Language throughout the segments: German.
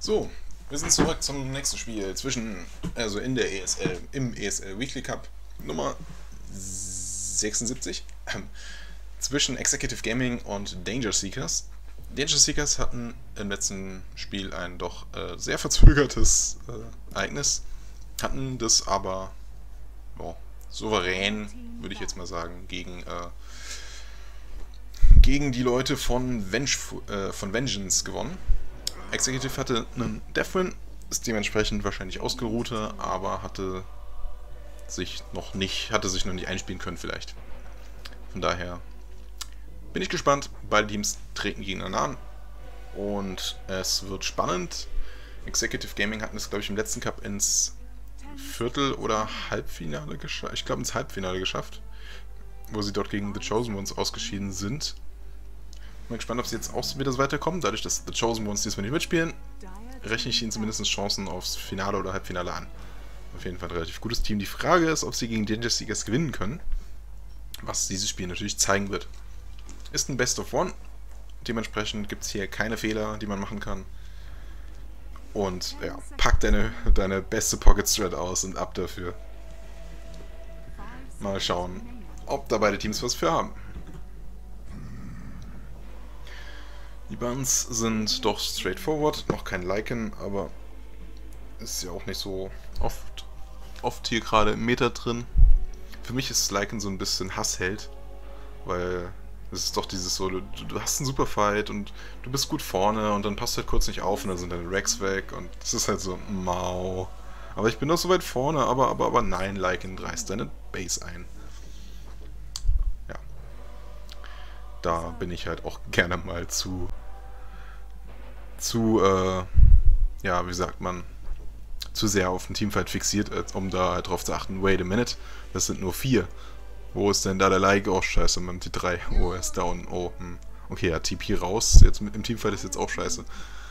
So, wir sind zurück zum nächsten Spiel also in der ESL, im ESL Weekly Cup Nummer 76 zwischen Executive Gaming und Danger Seekers. Danger Seekers hatten im letzten Spiel ein doch sehr verzögertes Ereignis, hatten das aber souverän, würde ich jetzt mal sagen, gegen die Leute von Vengeance gewonnen. Executive hatte einen Deathwin, ist dementsprechend wahrscheinlich ausgeruhter, aber hatte sich noch nicht einspielen können vielleicht. Von daher bin ich gespannt. Beide Teams treten gegeneinander an und es wird spannend. Executive Gaming hatten es, glaube ich, im letzten Cup ins Viertel- oder Halbfinale geschafft. Ich glaube ins Halbfinale geschafft, wo sie dort gegen The Chosen Ones ausgeschieden sind. Bin gespannt, ob sie jetzt auch wieder so weiterkommen. Dadurch, dass The Chosen Ones diesmal nicht mitspielen, rechne ich ihnen zumindest Chancen aufs Finale oder Halbfinale an. Auf jeden Fall ein relativ gutes Team. Die Frage ist, ob sie gegen Danger Seekers gewinnen können, was dieses Spiel natürlich zeigen wird. Ist ein Best of One, dementsprechend gibt es hier keine Fehler, die man machen kann. Und ja, pack deine beste Pocket Strat aus und ab dafür. Mal schauen, ob da beide Teams was für haben. Die Buns sind doch straightforward, noch kein Lycan, aber ist ja auch nicht so oft hier gerade im Meta drin. Für mich ist Lycan so ein bisschen Hassheld, weil es ist doch dieses so, du hast einen super Fight und du bist gut vorne und dann passt halt kurz nicht auf und dann sind deine Racks weg und das ist halt so, mau. Aber ich bin doch so weit vorne, aber nein, Lycan reißt deine Base ein. Ja. Da bin ich halt auch gerne mal ja, wie sagt man, zu sehr auf den Teamfight fixiert, um da halt drauf zu achten, wait a minute, das sind nur 4. Wo ist denn da der Like? Oh, scheiße, man, die 3. Oh, er ist down. Oh, okay, ja, TP raus. Jetzt im Teamfight ist jetzt auch scheiße.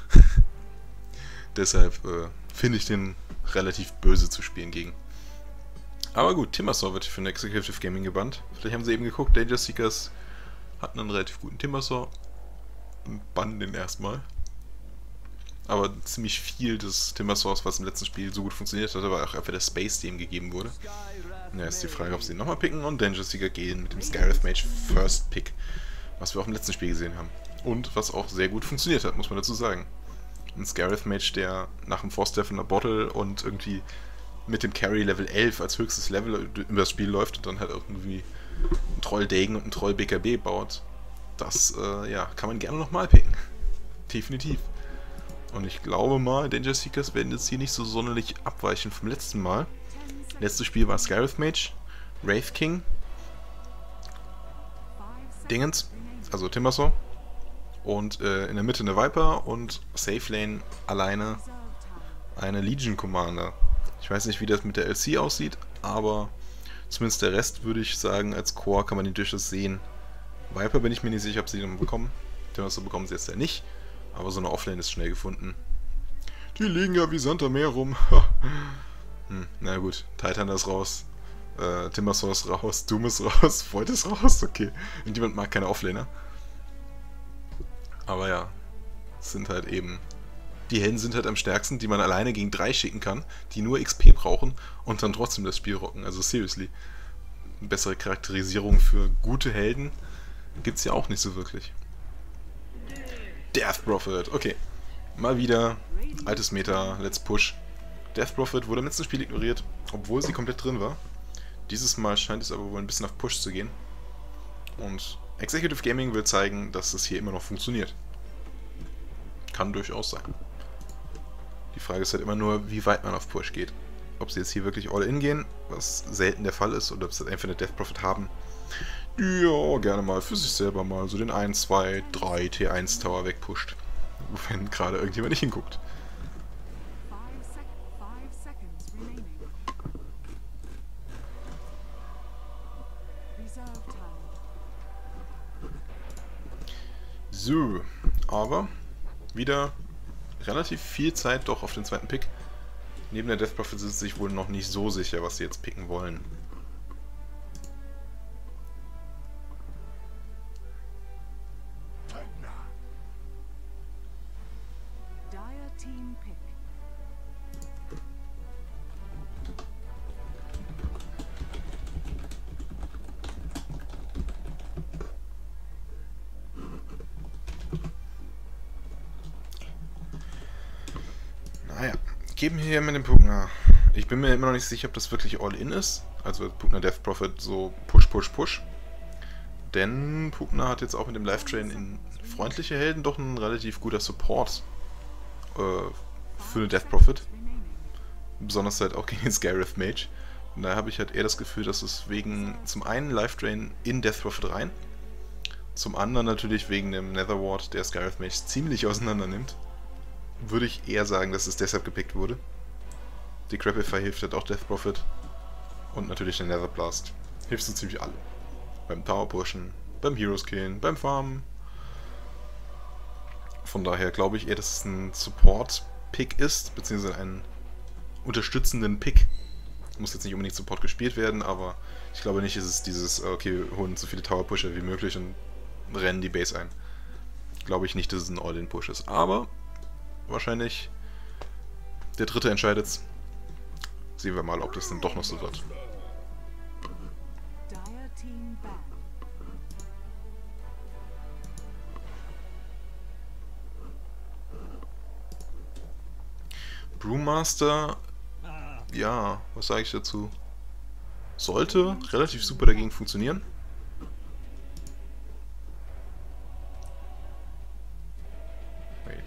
Deshalb finde ich den relativ böse zu spielen gegen. Aber gut, Timbersaw wird für ein Executive Gaming gebannt. Vielleicht haben sie eben geguckt, Danger Seekers hatten einen relativ guten Timbersaw. Und bannen den erstmal. Aber ziemlich viel des Timbersaws, was im letzten Spiel so gut funktioniert hat, war auch einfach der Space, der ihm gegeben wurde. Ja, ist die Frage, ob sie ihn nochmal picken und Danger Seeker gehen mit dem Skywrath Mage First Pick, was wir auch im letzten Spiel gesehen haben. Und was auch sehr gut funktioniert hat, muss man dazu sagen. Ein Skywrath Mage, der nach dem Force Death in der Bottle und irgendwie mit dem Carry Level 11 als höchstes Level über das Spiel läuft und dann halt irgendwie einen Troll Degen und einen Troll BKB baut, das ja, kann man gerne nochmal picken. Definitiv. Und ich glaube mal, Danger Seekers werden jetzt hier nicht so sonderlich abweichen vom letzten Mal. Letztes Spiel war Skywrath Mage, Wraith King, Dingens, also Timbersaw, und in der Mitte eine Viper und Safe Lane alleine eine Legion Commander. Ich weiß nicht, wie das mit der LC aussieht, aber zumindest der Rest würde ich sagen, als Core kann man die durchaus sehen. Viper bin ich mir nicht sicher, ob sie den bekommen. Timbersaw bekommen sie jetzt ja nicht, aber so eine Offlane ist schnell gefunden. Die liegen ja wie Sand am Meer rum. Na gut, Titan ist raus, Timbersaw ist raus, Doom ist raus, Void ist raus, okay. Irgendjemand mag keine Offlaner. Aber ja, sind halt eben... Die Helden sind halt am stärksten, die man alleine gegen 3 schicken kann, die nur XP brauchen und dann trotzdem das Spiel rocken. Also seriously. Eine bessere Charakterisierung für gute Helden gibt's ja auch nicht so wirklich. Death Prophet, okay. Mal wieder altes Meta, let's push. Death Prophet wurde im letzten Spiel ignoriert, obwohl sie komplett drin war. Dieses Mal scheint es aber wohl ein bisschen auf Push zu gehen. Und Executive Gaming will zeigen, dass es hier immer noch funktioniert. Kann durchaus sein. Die Frage ist halt immer nur, wie weit man auf Push geht. Ob sie jetzt hier wirklich All-In gehen, was selten der Fall ist, oder ob sie einfach eine Death Prophet haben. Ja, gerne mal für sich selber mal so den 1, 2, 3 T1 Tower wegpusht. Wenn gerade irgendjemand nicht hinguckt. So, aber wieder relativ viel Zeit doch auf den zweiten Pick. Neben der Death Prophet sind sie sich wohl noch nicht so sicher, was sie jetzt picken wollen. Naja, geben hier mit dem Pugner. Ich bin mir immer noch nicht sicher, ob das wirklich All-In ist. Also Pugner Death Prophet so Push, Push, Push. Denn Pugner hat jetzt auch mit dem Live-Train in freundliche Helden doch ein relativ guter Support für eine Death Prophet. Besonders halt auch gegen den Skyreth Mage. Und daher habe ich halt eher das Gefühl, dass es wegen zum einen Live-Train in Death Prophet rein, zum anderen natürlich wegen dem Netherward, der Skyreth Mage ziemlich auseinander nimmt. Würde ich eher sagen, dass es deshalb gepickt wurde. Die Crapify hilft halt auch Death Prophet. Und natürlich der Nether Blast. Hilft so ziemlich alle. Beim Tower Pushen, beim Heroes Killen, beim Farmen. Von daher glaube ich eher, dass es ein Support-Pick ist, beziehungsweise einen unterstützenden Pick. Muss jetzt nicht unbedingt Support gespielt werden, aber ich glaube nicht, ist es dieses, okay, wir holen so viele Tower Pusher wie möglich und rennen die Base ein. Glaube ich nicht, dass es ein All-In-Push ist. Aber wahrscheinlich der dritte entscheidet's. Sehen wir mal, ob das dann doch noch so wird. Brewmaster, ja, was sage ich dazu? Sollte relativ super dagegen funktionieren. Wait.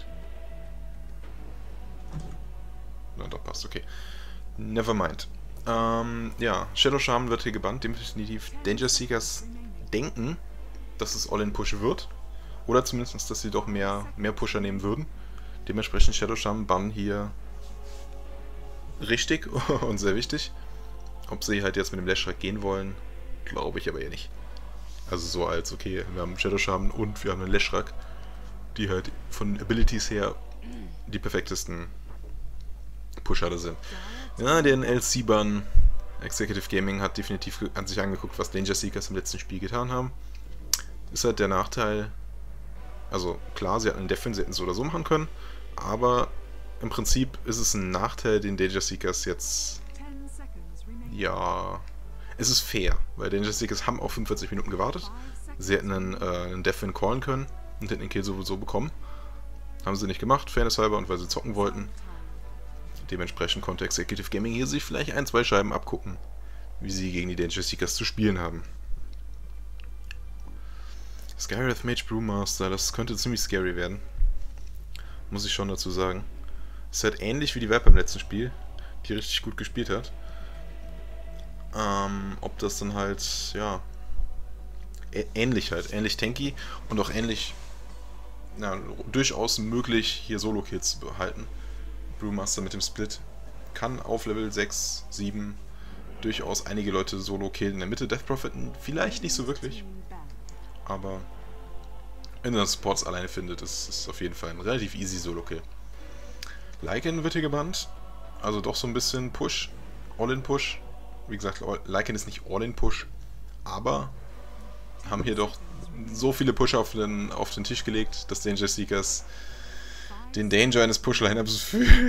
Na, doch passt, okay. Nevermind. Ja, Shadow Shaman wird hier gebannt, definitiv. Danger Seekers denken, dass es All-In-Push wird. Oder zumindest, dass sie doch mehr Pusher nehmen würden. Dementsprechend Shadow Shaman bannen hier richtig und sehr wichtig. Ob sie halt jetzt mit dem Lashrak gehen wollen, glaube ich aber eher nicht. Also so als, okay, wir haben Shadow Shaman und wir haben einen Lashrak, die halt von Abilities her die perfektesten Pusher da sind. Ja, der LC-Ban Executive Gaming hat definitiv an sich angeguckt, was Danger Seekers im letzten Spiel getan haben. Ist halt der Nachteil, also klar, sie hatten einen Defin, sie hätten es so oder so machen können, aber im Prinzip ist es ein Nachteil, den Danger Seekers jetzt, ja, es ist fair, weil Danger Seekers haben auf 45 Minuten gewartet, sie hätten einen Defin callen können und hätten den Kill sowieso bekommen. Haben sie nicht gemacht, Fairness halber und weil sie zocken wollten. Dementsprechend konnte Executive Gaming hier sich vielleicht ein, zwei Scheiben abgucken, wie sie gegen die Danger Seekers zu spielen haben. Skyreth Mage Brewmaster, das könnte ziemlich scary werden. Muss ich schon dazu sagen. Ist halt ähnlich wie die Viper im letzten Spiel, die richtig gut gespielt hat. Ob das dann halt, ja, ähnlich halt, ähnlich tanky und auch ähnlich, ja, durchaus möglich, hier Solo-Kills zu behalten. Brewmaster mit dem Split kann auf Level 6, 7 durchaus einige Leute solo killen in der Mitte. Death Prophet vielleicht nicht so wirklich, aber wenn er Supports alleine findet, ist es auf jeden Fall ein relativ easy Solo-Kill. Lycan wird hier gebannt, also doch so ein bisschen Push, All-In-Push. Wie gesagt, Lycan ist nicht All-In-Push, aber haben hier doch so viele Pusher auf den Tisch gelegt, dass Danger Seekers den Danger eines Push-Lineups fühlen.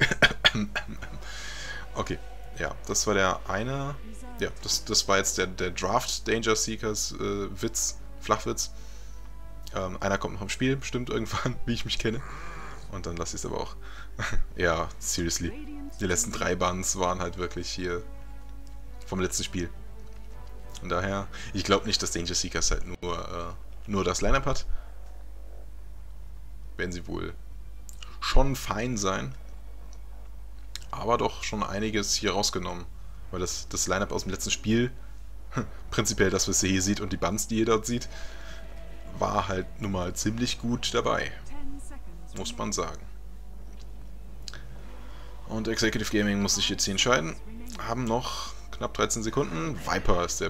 Okay, ja, das war der eine. Ja, das war jetzt der Draft Danger Seekers Witz, Flachwitz. Einer kommt noch im Spiel, bestimmt irgendwann, wie ich mich kenne. Und dann lasse ich es aber auch. Ja, seriously. Die letzten 3 Bans waren halt wirklich hier vom letzten Spiel. Von daher, ich glaube nicht, dass Danger Seekers halt nur das Lineup hat. Werden sie wohl schon fein sein, aber doch schon einiges hier rausgenommen, weil das Lineup aus dem letzten Spiel, prinzipiell das, was ihr hier seht und die Bans, die ihr dort seht, war halt nun mal ziemlich gut dabei, muss man sagen. Und Executive Gaming muss sich jetzt hier entscheiden, haben noch knapp 13 Sekunden, Viper ist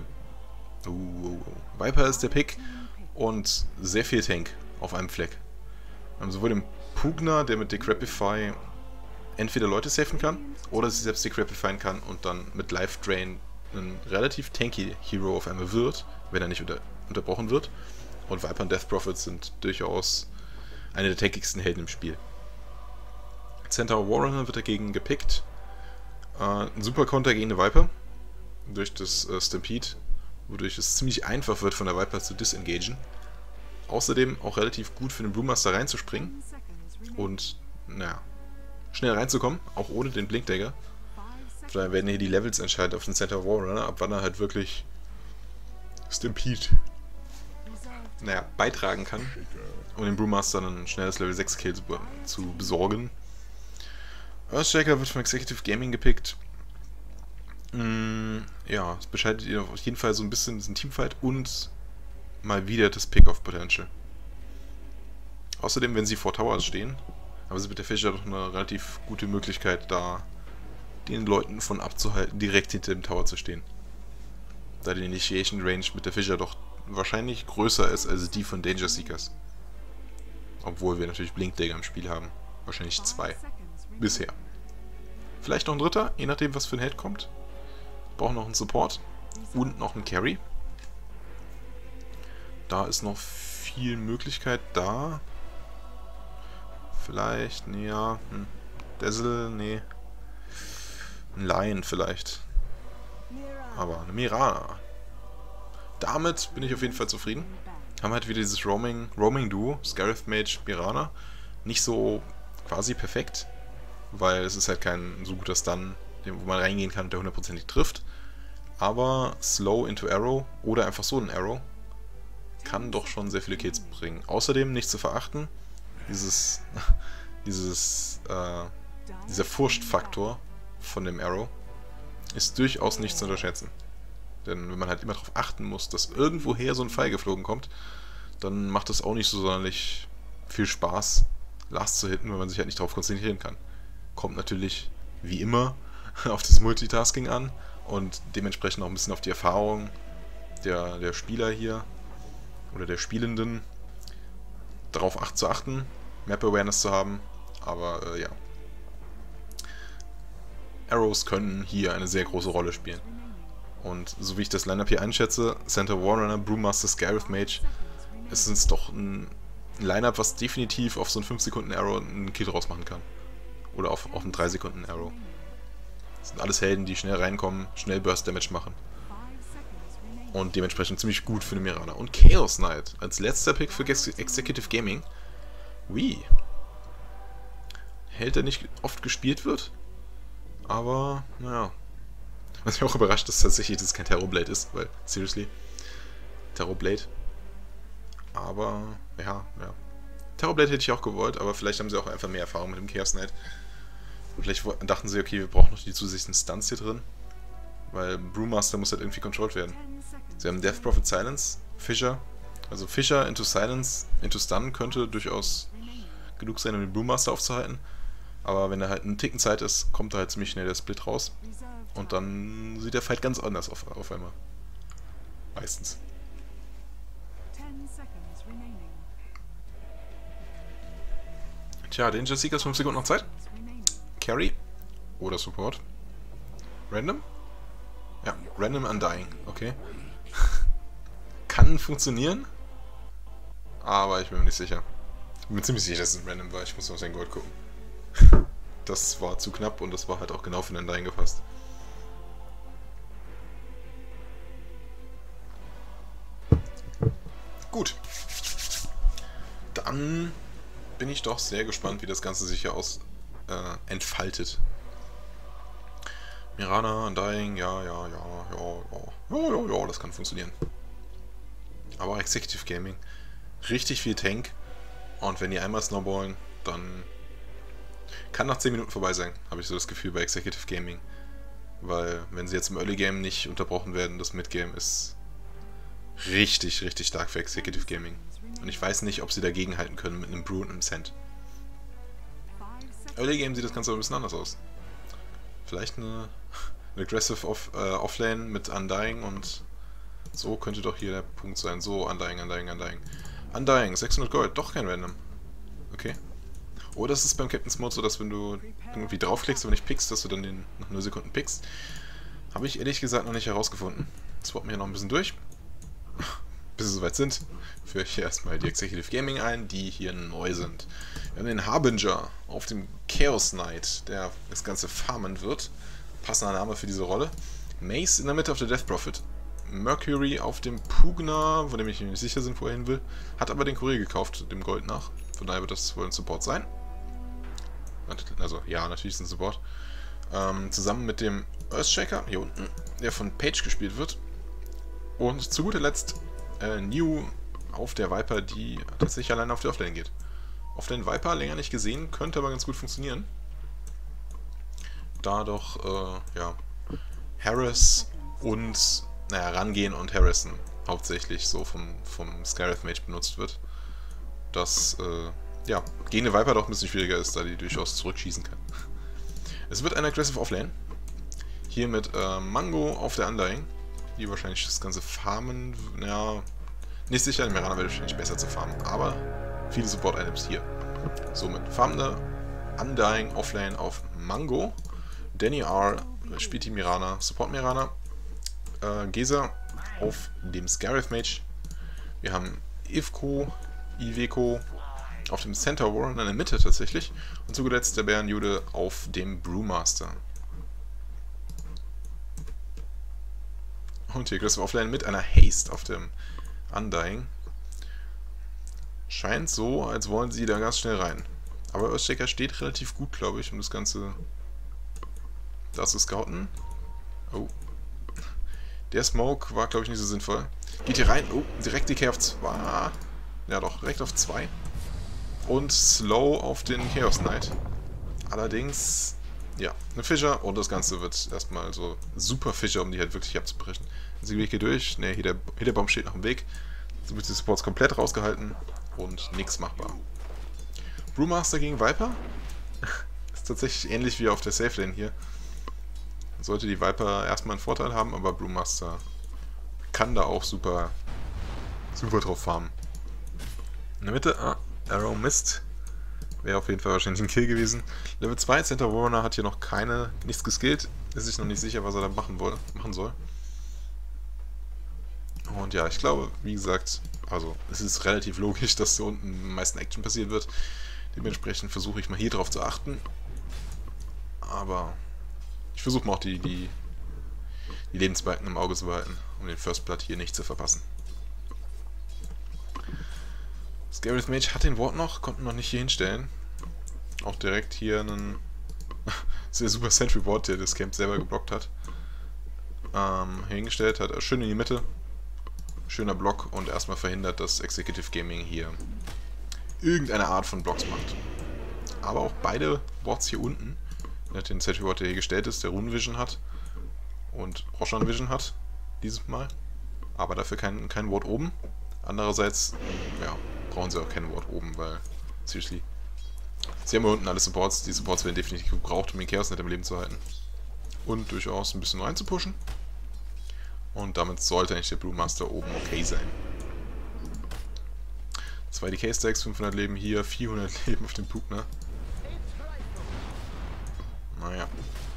der Pick und sehr viel Tank auf einem Fleck. Wir haben sowohl den Pugner, der mit Decrepify entweder Leute safen kann, oder sich selbst decrepifyen kann und dann mit Life Drain ein relativ tanky Hero auf einmal wird, wenn er nicht unterbrochen wird. Und Viper und Death Prophet sind durchaus eine der tankigsten Helden im Spiel. Centaur Warrunner wird dagegen gepickt. Ein super Konter gegen eine Viper durch das Stampede, wodurch es ziemlich einfach wird, von der Viper zu disengagen. Außerdem auch relativ gut für den Brewmaster reinzuspringen und, naja, schnell reinzukommen, auch ohne den Blinkdagger. Da werden hier die Levels entscheidend auf den Centaur Warrunner, ab wann er halt wirklich Stampede, naja, beitragen kann, um den Brewmaster dann ein schnelles Level 6 Kill zu besorgen. Earthshaker wird von Executive Gaming gepickt. Ja, es bescheidet ihr auf jeden Fall so ein bisschen diesen Teamfight und mal wieder das Pick-Off-Potential. Außerdem, wenn sie vor Towers stehen, haben sie mit der Fischer doch eine relativ gute Möglichkeit, da den Leuten von abzuhalten, direkt hinter dem Tower zu stehen. Da die Initiation Range mit der Fischer doch wahrscheinlich größer ist als die von Danger Seekers. Obwohl wir natürlich Blinkdagger im Spiel haben. Wahrscheinlich 2. Bisher. Vielleicht noch ein dritter, je nachdem was für ein Head kommt. Brauchen noch einen Support und noch einen Carry. Da ist noch viel Möglichkeit da. Vielleicht, nee, ja. Dazzle, nee. Ein Lion vielleicht. Aber eine Mirana. Damit bin ich auf jeden Fall zufrieden. Haben halt wieder dieses Roaming-Duo, Scarif Mage, Mirana. Nicht so quasi perfekt, weil es ist halt kein so guter Stun, wo man reingehen kann und der hundertprozentig trifft. Aber Slow into Arrow oder einfach so ein Arrow kann doch schon sehr viele Kills bringen. Außerdem nicht zu verachten, dieser Furchtfaktor von dem Arrow ist durchaus nicht zu unterschätzen. Denn wenn man halt immer darauf achten muss, dass irgendwoher so ein Pfeil geflogen kommt, dann macht es auch nicht so sonderlich viel Spaß, Last zu hitten, wenn man sich halt nicht darauf konzentrieren kann. Kommt natürlich, wie immer, auf das Multitasking an und dementsprechend auch ein bisschen auf die Erfahrung der Spieler hier oder der Spielenden, darauf zu achten, Map Awareness zu haben, aber ja. Arrows können hier eine sehr große Rolle spielen. Und so wie ich das Lineup hier einschätze, Centaur Warrunner, Brewmaster, Scarif Mage, es ist doch ein Lineup, was definitiv auf so einen 5 Sekunden Arrow einen Kill draus machen kann. Oder auf einen 3 Sekunden Arrow. Das sind alles Helden, die schnell reinkommen, schnell Burst Damage machen. Und dementsprechend ziemlich gut für eine Mirana. Und Chaos Knight als letzter Pick für Executive Gaming. Wie? Held, der nicht oft gespielt wird. Aber, naja. Was mich auch überrascht, ist tatsächlich, dass es kein Terrorblade ist, weil, seriously, Terrorblade. Aber, ja. Terrorblade hätte ich auch gewollt, aber vielleicht haben sie auch einfach mehr Erfahrung mit dem Chaos Knight. Und vielleicht dachten sie, okay, wir brauchen noch die zusätzlichen Stunts hier drin, weil Brewmaster muss halt irgendwie controlled werden. Sie haben Death Prophet Silence, Fisher. Also Fisher into Silence, into Stun könnte durchaus genug sein, um den Brewmaster aufzuhalten. Aber wenn er halt einen Ticken Zeit ist, kommt da halt ziemlich schnell der Split raus. Und dann sieht der Fight ganz anders auf einmal. Meistens. Tja, Danger Seekers 5 Sekunden noch Zeit. Carry. Oder Support. Random? Ja, Random Undying. Okay. Kann funktionieren. Aber ich bin mir nicht sicher. Ich bin mir ziemlich sicher, dass es ein Random war. Ich muss noch auf sein Gold gucken. Das war zu knapp und das war halt auch genau für den Undying gefasst. Gut. Dann bin ich doch sehr gespannt, wie das Ganze sich hier entfaltet. Mirana, Undying, ja, das kann funktionieren. Aber Executive Gaming, richtig viel Tank. Und wenn die einmal snowballen, dann kann nach 10 Minuten vorbei sein, habe ich so das Gefühl bei Executive Gaming. Weil, wenn sie jetzt im Early Game nicht unterbrochen werden, das Mid-Game ist richtig stark für Executive Gaming. Und ich weiß nicht, ob sie dagegen halten können mit einem Brew und einem Cent. Early Game sieht das Ganze aber ein bisschen anders aus. Vielleicht eine Aggressive Offlane mit Undying und so könnte doch hier der Punkt sein. So, Undying. Undying, 600 Gold, doch kein Random. Okay. Oder ist es beim Captain's Mode so, dass wenn du irgendwie draufklickst und nicht pickst, dass du dann den nach 0 Sekunden pickst? Habe ich ehrlich gesagt noch nicht herausgefunden. Swappen wir hier noch ein bisschen durch. Bis wir soweit sind, führe ich hier erstmal die Executive Gaming ein, die hier neu sind. Wir haben den Harbinger auf dem Chaos Knight, der das Ganze farmen wird. Passender Name für diese Rolle. Mace in der Mitte auf der Death Prophet. Mercury auf dem Pugna, von dem ich mir nicht sicher bin, wo er hin will. Hat aber den Kurier gekauft, dem Gold nach. Von daher wird das wohl ein Support sein. Also, ja, natürlich ist es ein Support. Zusammen mit dem Earthshaker, hier unten, der von Page gespielt wird. Und zu guter Letzt New auf der Viper, die tatsächlich alleine auf die Offlane geht. Offlane Viper, länger nicht gesehen, könnte aber ganz gut funktionieren. Da doch, ja, Harris und, naja, Rangehen und Harrison hauptsächlich so vom Skyreth Mage benutzt wird. Dass, ja, gegen eine Viper doch ein bisschen schwieriger ist, da die durchaus zurückschießen kann. Es wird ein Aggressive Offlane. Hier mit Mango auf der Undying, die wahrscheinlich das ganze farmen, ja, nicht sicher, der Mirana wäre wahrscheinlich besser zu farmen, aber viele Support-Items hier. Somit farmende Undying Offlane auf Mango, Danny R spielt die Mirana, Support Mirana, Geza auf dem Skyreth Mage, wir haben Iveco auf dem Center Warren in der Mitte tatsächlich und zu guter Letzt der Bärenjude auf dem Brewmaster. Und hier Aggressive Offlane mit einer Haste auf dem Undying. Scheint so, als wollen sie da ganz schnell rein. Aber Earthshaker steht relativ gut, glaube ich, um das Ganze da zu scouten. Oh. Der Smoke war, glaube ich, nicht so sinnvoll. Geht hier rein. Oh, direkt DK auf 2. Ja doch, direkt auf 2. Und Slow auf den Chaos Knight. Allerdings, ja, eine Fischer und das Ganze wird erstmal so super Fischer, um die halt wirklich abzubrechen. Sie geht hier durch. Ne, hier der Baum steht noch im Weg. So wird die Supports komplett rausgehalten und nichts machbar. Brewmaster gegen Viper. Ist tatsächlich ähnlich wie auf der Safe Lane hier. Sollte die Viper erstmal einen Vorteil haben, aber Brewmaster kann da auch super drauf farmen. In der Mitte, Arrow Mist. Wäre auf jeden Fall wahrscheinlich ein Kill gewesen. Level 2, Center Warner hat hier noch nichts geskillt. Ist sich noch nicht sicher, was er da machen soll. Und ja, ich glaube, wie gesagt, also es ist relativ logisch, dass hier unten am meisten Action passiert wird. Dementsprechend versuche ich mal hier drauf zu achten. Aber ich versuche mal auch die Lebensbalken im Auge zu behalten, um den First Blood hier nicht zu verpassen. Skyreth Mage hat den Ward noch, konnten noch nicht hier hinstellen. Auch direkt hier einen sehr super Sentry Ward, der das Camp selber geblockt hat. Hingestellt hat, schön in die Mitte. Schöner Block und erstmal verhindert, dass Executive Gaming hier irgendeine Art von Blocks macht. Aber auch beide Wards hier unten, der hat den Sentry Ward, der hier gestellt ist, der Rune Vision hat und Roshan Vision hat, dieses Mal. Aber dafür kein Ward oben. Andererseits, ja, brauchen sie auch keinen Ward oben, weil, seriously, sie haben hier unten alle Supports. Die Supports werden definitiv gebraucht, um den Chaos nicht am Leben zu halten. Und durchaus ein bisschen rein zu pushen. Und damit sollte eigentlich der Brewmaster oben okay sein. 2 DK-Stacks, 500 Leben hier, 400 Leben auf dem Pugna. Naja.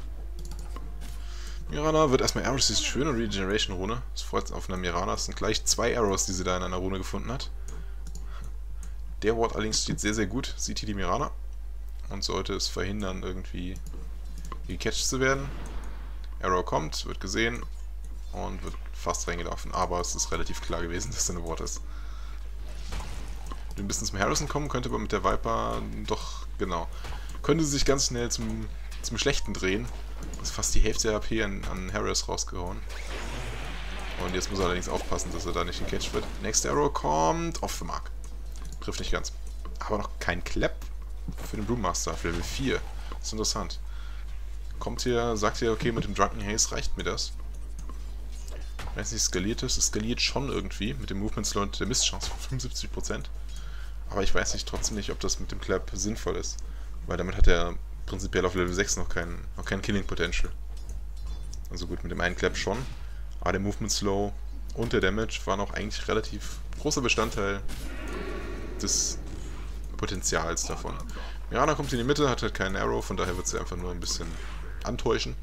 Mirana wird erstmal Arrows, diese schöne Regeneration-Rune. Das freut sich auf einer Mirana. Es sind gleich 2 Arrows, die sie da in einer Rune gefunden hat. Der Ward allerdings steht sehr, sehr gut. Sieht hier die Mirana. Und sollte es verhindern, irgendwie gecatcht zu werden. Arrow kommt, wird gesehen. Und wird fast reingelaufen. Aber es ist relativ klar gewesen, dass da eine Ward ist. Ein bisschen zum Harrison kommen, könnte aber mit der Viper doch, genau. Könnte sich ganz schnell zum Schlechten drehen. Ist fast die Hälfte der HP an Harris rausgehauen. Und jetzt muss er allerdings aufpassen, dass er da nicht gecatcht wird. Next Arrow kommt off the mark. Trifft nicht ganz. Aber noch kein Clap für den Brewmaster auf Level 4. Das ist interessant. Kommt hier, sagt hier, okay, mit dem Drunken Haze reicht mir das. Wenn es nicht skaliert ist, es skaliert schon irgendwie mit dem Movement Slow und der Misschance von 75%. Aber ich weiß trotzdem nicht, ob das mit dem Clap sinnvoll ist. Weil damit hat er prinzipiell auf Level 6 noch kein Killing Potential. Also gut, mit dem einen Clap schon. Aber der Movement Slow und der Damage waren auch eigentlich relativ großer Bestandteil des Potenzials davon. Mirana kommt in die Mitte, hat halt keinen Arrow, von daher wird sie einfach nur ein bisschen antäuschen.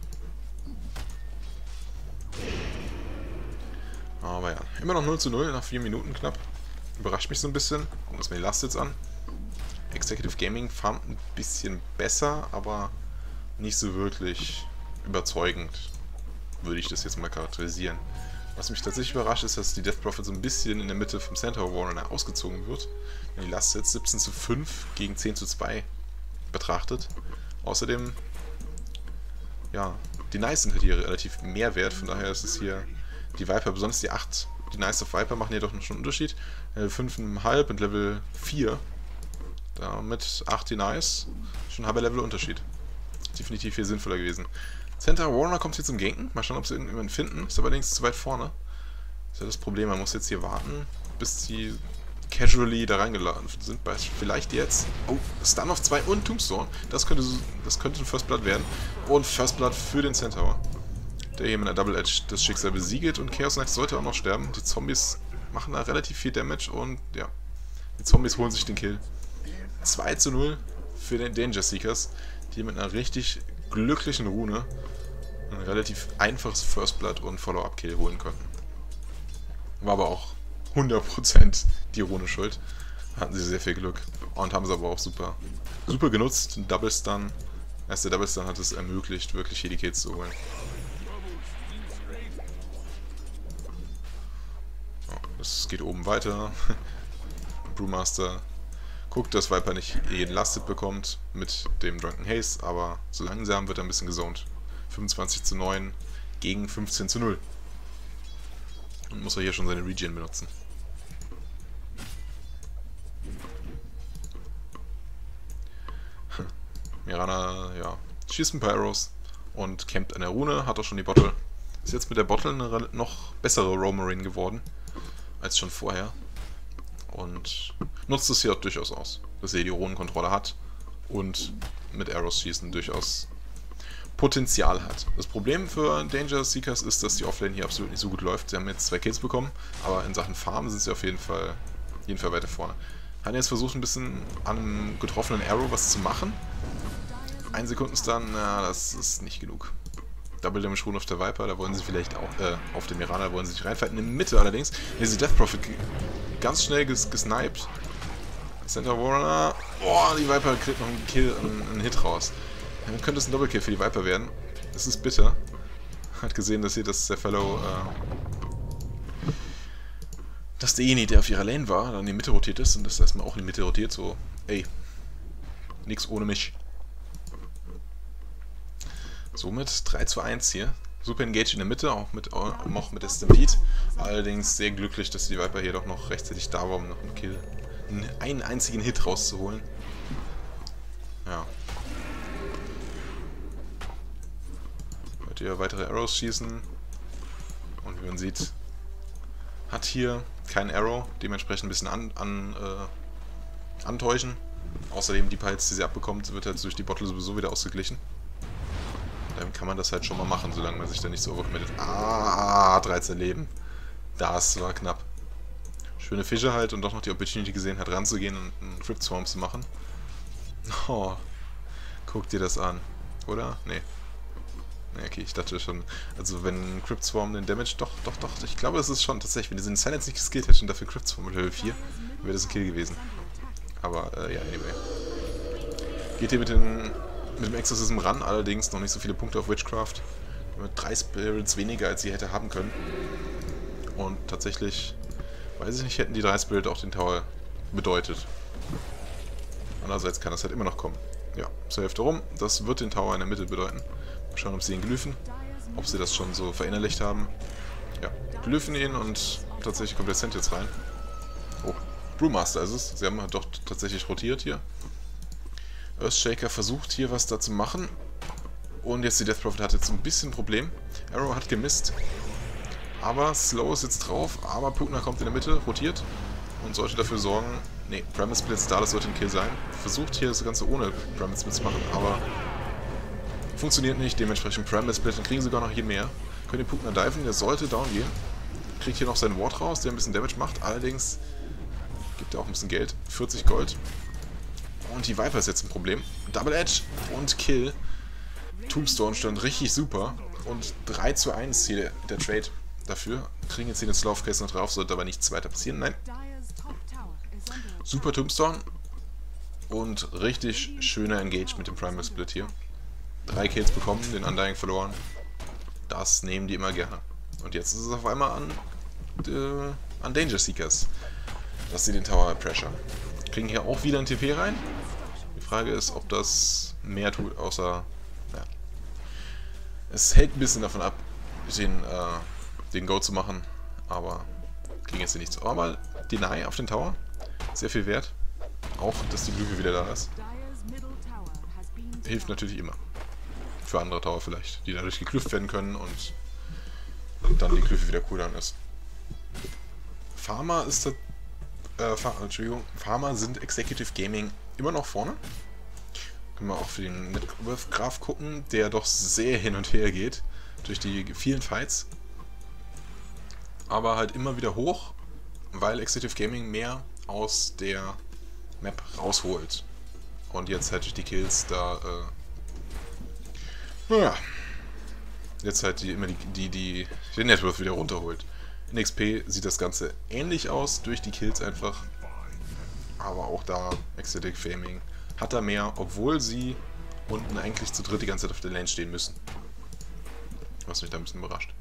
Aber ja, immer noch 0:0 nach 4 Minuten knapp. Überrascht mich so ein bisschen. Gucken wir uns mal die Last jetzt an. Executive Gaming farmt ein bisschen besser, aber nicht so wirklich überzeugend, würde ich das jetzt mal charakterisieren. Was mich tatsächlich überrascht, ist, dass die Death Prophet so ein bisschen in der Mitte vom Center of Warner ausgezogen wird. Wenn die Last jetzt 17:5 gegen 10:2 betrachtet. Außerdem, ja, die Nice sind halt hier relativ mehr wert, von daher ist es hier die Viper, besonders die 8, die Nice auf Viper machen hier doch schon einen Unterschied. Level 5,5 und Level 4. Da mit 8 die Nice, schon ein halber Level Unterschied. Definitiv viel sinnvoller gewesen. Center Warner kommt hier zum Ganken. Mal schauen, ob sie irgendjemanden finden. Ist allerdings zu weit vorne. Das ist ja das Problem. Man muss jetzt hier warten, bis sie casually da reingeladen sind. Vielleicht jetzt. Oh, Stun auf 2 und Tombstone. Das könnte ein First Blood werden. Und First Blood für den Centaur. Der hier mit einer Double Edge das Schicksal besiegelt. Und Chaos Knight sollte auch noch sterben. Die Zombies machen da relativ viel Damage. Und ja, die Zombies holen sich den Kill. 2:0 für den Danger Seekers, die mit einer richtig glücklichen Rune ein relativ einfaches First Blood und Follow-up-Kill holen konnten. War aber auch 100% die Rune schuld. Hatten sie sehr viel Glück und haben es aber auch super genutzt. Ein Double Stun. Erst der Double Stun hat es ermöglicht, wirklich hier die Kills zu holen. Es geht oben weiter. Brewmaster guckt, dass Viper nicht jeden Lasted bekommt mit dem Drunken Haze, aber so langsam wird er ein bisschen gezoned. 25:9 gegen 15:0. Und muss er hier schon seine Regen benutzen. Mirana, ja, schießt ein paar Arrows und campt an der Rune, hat auch schon die Bottle. Ist jetzt mit der Bottle eine noch bessere Roamarine geworden als schon vorher. Und nutzt es hier auch durchaus aus, dass er die Runenkontrolle hat und mit Arrows schießen durchaus Potenzial hat. Das Problem für Danger Seekers ist, dass die Offlane hier absolut nicht so gut läuft. Sie haben jetzt 2 Kills bekommen, aber in Sachen Farm sind sie auf jeden Fall weiter vorne. Haben jetzt versucht, ein bisschen an einem getroffenen Arrow was zu machen. 1 Sekunden-Stun, na, das ist nicht genug. Double Damage Rune auf der Viper, da wollen sie vielleicht auch, auf dem Mirana, da wollen sie sich reinfighten. In der Mitte allerdings, diese Death Prophet ganz schnell gesniped. Center Warner, boah, die Viper kriegt noch einen Kill, einen Hit raus. Dann könnte es ein Doppelkill für die Viper werden. Das ist bitter. Hat gesehen, dass der Fellow, dass derjenige, der auf ihrer Lane war, dann in die Mitte rotiert ist und das erstmal auch in die Mitte rotiert, so, ey, nix ohne mich. Somit 3:1 hier. Super Engage in der Mitte, auch mit der Stampede. Allerdings sehr glücklich, dass die Viper hier doch noch rechtzeitig da war, um noch einen Kill, einen einzigen Hit rauszuholen. Ja. Wird hier weitere Arrows schießen. Und wie man sieht, hat hier kein Arrow, dementsprechend ein bisschen antäuschen. Außerdem die Pulse, die sie abbekommt, wird halt durch die Bottle sowieso wieder ausgeglichen. Dann kann man das halt schon mal machen, solange man sich da nicht so overcommittet. 13 Leben. Das war knapp. Schöne Fische halt und doch noch die Opportunity gesehen hat, ranzugehen und einen Crypt Swarm zu machen. Oh, guck dir das an. Oder? Nee. Nee, okay, ich dachte schon, also wenn Crypt Swarm den Damage, doch, ich glaube, das ist schon tatsächlich, wenn die den Silence nicht geskillt hätte und dafür Crypt Swarm mit Level 4, wäre das ein Kill gewesen. Aber, ja, anyway. Geht hier mit dem Exorcism ran, allerdings noch nicht so viele Punkte auf Witchcraft. Mit 3 Spirits weniger, als sie hätte haben können. Und tatsächlich, weiß ich nicht, hätten die 3 Spirit auch den Tower bedeutet. Andererseits kann das halt immer noch kommen. Ja, zur Hälfte rum. Das wird den Tower in der Mitte bedeuten. Mal schauen, ob sie ihn glyphen. Ob sie das schon so verinnerlicht haben. Ja, glyphen ihn und tatsächlich kommt der Cent jetzt rein. Oh, Brewmaster ist es. Sie haben doch tatsächlich rotiert hier. Earthshaker versucht hier was da zu machen. Und jetzt die Death Prophet hat jetzt ein bisschen ein Problem. Arrow hat gemisst. Aber Slow ist jetzt drauf. Aber Pugner kommt in der Mitte, rotiert. Und sollte dafür sorgen... Ne, Pyramid Splits da, das sollte ein Kill sein. Versucht hier das Ganze ohne Pyramid Splits zu machen, aber... funktioniert nicht. Dementsprechend Pyramid Split. Dann kriegen sie sogar noch hier mehr. Können den Pugner diven, der sollte down gehen. Kriegt hier noch seinen Ward raus, der ein bisschen Damage macht. Allerdings gibt er auch ein bisschen Geld. 40 Gold. Und die Viper ist jetzt ein Problem. Double Edge und Kill. Tombstone stand richtig super. Und 3:1 hier der Trade dafür. Kriegen jetzt hier den Slow of Case noch drauf, sollte aber nichts weiter passieren. Nein. Super Tombstone. Und richtig schöner Engage mit dem Primal Split hier. 3 Kills bekommen, den Undying verloren. Das nehmen die immer gerne. Und jetzt ist es auf einmal an Danger Seekers, dass sie den Tower pressure. Kriegen hier auch wieder ein TP rein. Die Frage ist, ob das mehr tut, außer... Ja. Es hält ein bisschen davon ab, den Go zu machen, aber kriegen jetzt hier nichts. Aber mal Deny auf den Tower. Sehr viel wert. Auch, dass die Glyphe wieder da ist. Hilft natürlich immer. Für andere Tower vielleicht, die dadurch geklüpft werden können und dann die Glyphe wieder cooldown ist. Pharma ist Pharma sind Executive Gaming immer noch vorne. Können wir auch für den Networth-Graph gucken, der doch sehr hin und her geht durch die vielen Fights. Aber halt immer wieder hoch, weil Executive Gaming mehr aus der Map rausholt. Und jetzt halt durch die Kills da, naja, jetzt halt immer den Networth wieder runterholt. In XP sieht das Ganze ähnlich aus, durch die Kills einfach. Aber auch da, Executive Gaming hat da mehr, obwohl sie unten eigentlich zu dritt die ganze Zeit auf der Lane stehen müssen. Was mich da ein bisschen überrascht.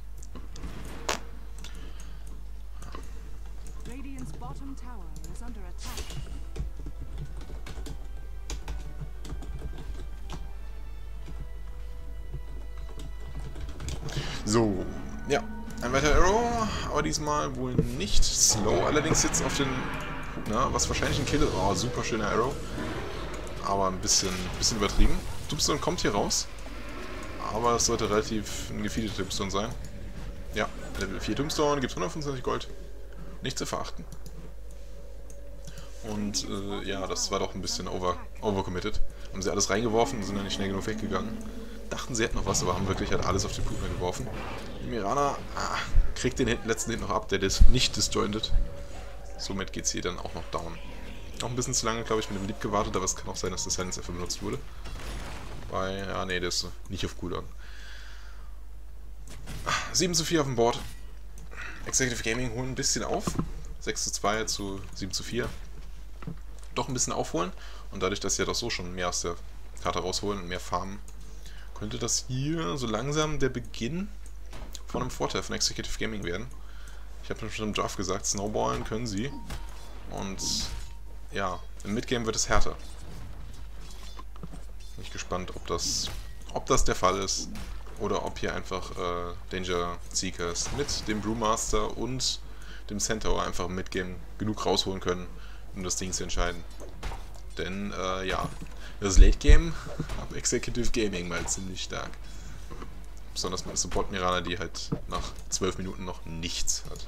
So, ja, ein weiterer Arrow, aber diesmal wohl nicht slow, allerdings jetzt auf den, was wahrscheinlich ein Kill ist. Oh, super schöner Arrow, aber ein bisschen übertrieben. Tombstone kommt hier raus, aber es sollte relativ ein gefeedeter Tombstone sein. Ja, Level 4 Tombstone, gibt 125 Gold, nicht zu verachten. Und ja, das war doch ein bisschen overcommitted. Haben sie alles reingeworfen und sind dann nicht schnell genug weggegangen. Dachten, sie hätten noch was, aber haben wirklich halt alles auf den Pugner geworfen. Die Mirana kriegt den letzten Hit noch ab, der ist nicht disjointed. Somit geht sie dann auch noch down. Auch ein bisschen zu lange, glaube ich, mit dem Leap gewartet, aber es kann auch sein, dass das Silence einfach benutzt wurde. Weil, ja, nee, der ist nicht auf Cooldown. 7:4 auf dem Board. Executive Gaming holen ein bisschen auf. 6:2 zu 7:4. Doch ein bisschen aufholen. Und dadurch, dass sie ja doch so schon mehr aus der Karte rausholen und mehr farmen, könnte das hier so langsam der Beginn von einem Vorteil von Executive Gaming werden. Ich habe schon im Draft gesagt, snowballen können sie. Und ja, im Midgame wird es härter. Bin ich gespannt, ob das der Fall ist. Oder ob hier einfach Danger Seekers mit dem Brewmaster und dem Centaur einfach im Midgame genug rausholen können, um das Ding zu entscheiden. Denn, ja, das Late Game ab Executive Gaming mal ziemlich stark. Besonders mit Support Mirana, die halt nach 12 Minuten noch nichts hat.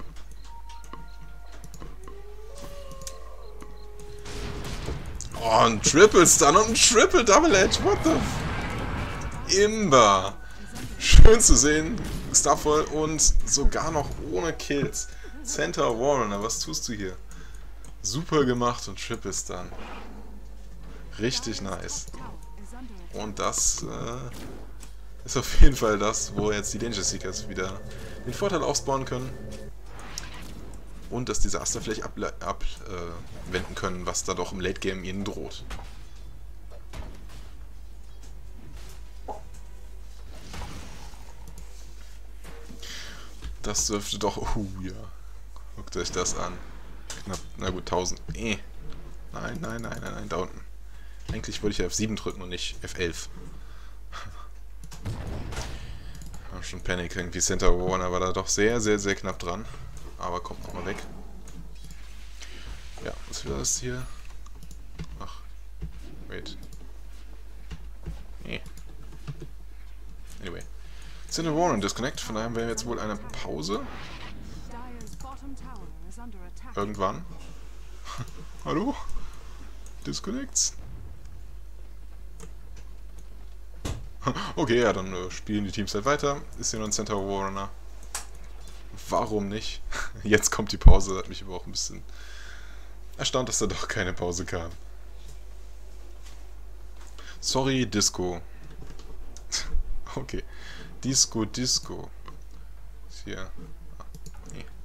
Oh, ein Triple Stun und ein Triple Double Edge, what the f... Imba! Schön zu sehen, Starfall und sogar noch ohne Kills. Centaur Warrunner, was tust du hier? Super gemacht und Triple Stun. Richtig nice. Und das ist auf jeden Fall das, wo jetzt die Danger Seekers wieder den Vorteil aufbauen können. Und das Desaster vielleicht abwenden können, was da doch im Late Game ihnen droht. Das dürfte doch... ja. Guckt euch das an. Knapp, na gut, 1000. Nein, da unten. Eigentlich wollte ich ja F7 drücken und nicht F11. Schon Panic, irgendwie Centaur Warrunner war da doch sehr knapp dran. Aber kommt nochmal weg. Ja, was war das hier? Ach, wait. Nee. Anyway. Centaur Warrunner disconnect, von daher haben wir jetzt wohl eine Pause. Irgendwann. Hallo? Disconnects? Okay, ja, dann spielen die Teams halt weiter. Ist hier noch ein Centaur Warrunner. Warum nicht? Jetzt kommt die Pause, hat mich aber auch ein bisschen erstaunt, dass da doch keine Pause kam. Sorry, Disco. Okay. Disco. Ist hier.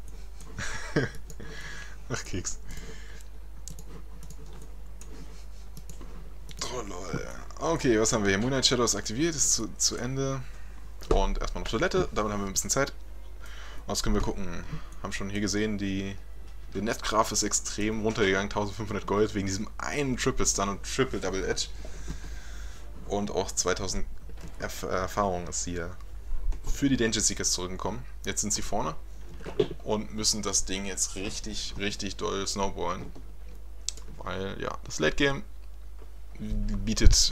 Nee. Ach, Keks. Oh, lol. Okay, was haben wir hier? Moonlight Shadows aktiviert, ist zu Ende. Und erstmal noch Toilette, damit haben wir ein bisschen Zeit. Was können wir gucken? Haben schon hier gesehen, der Netgraph ist extrem runtergegangen, 1500 Gold, wegen diesem einen Triple Stun und Triple Double Edge. Und auch 2000 Erfahrung ist hier für die Danger Seekers zurückgekommen. Jetzt sind sie vorne und müssen das Ding jetzt richtig, richtig doll snowballen. Weil, ja, das Late Game bietet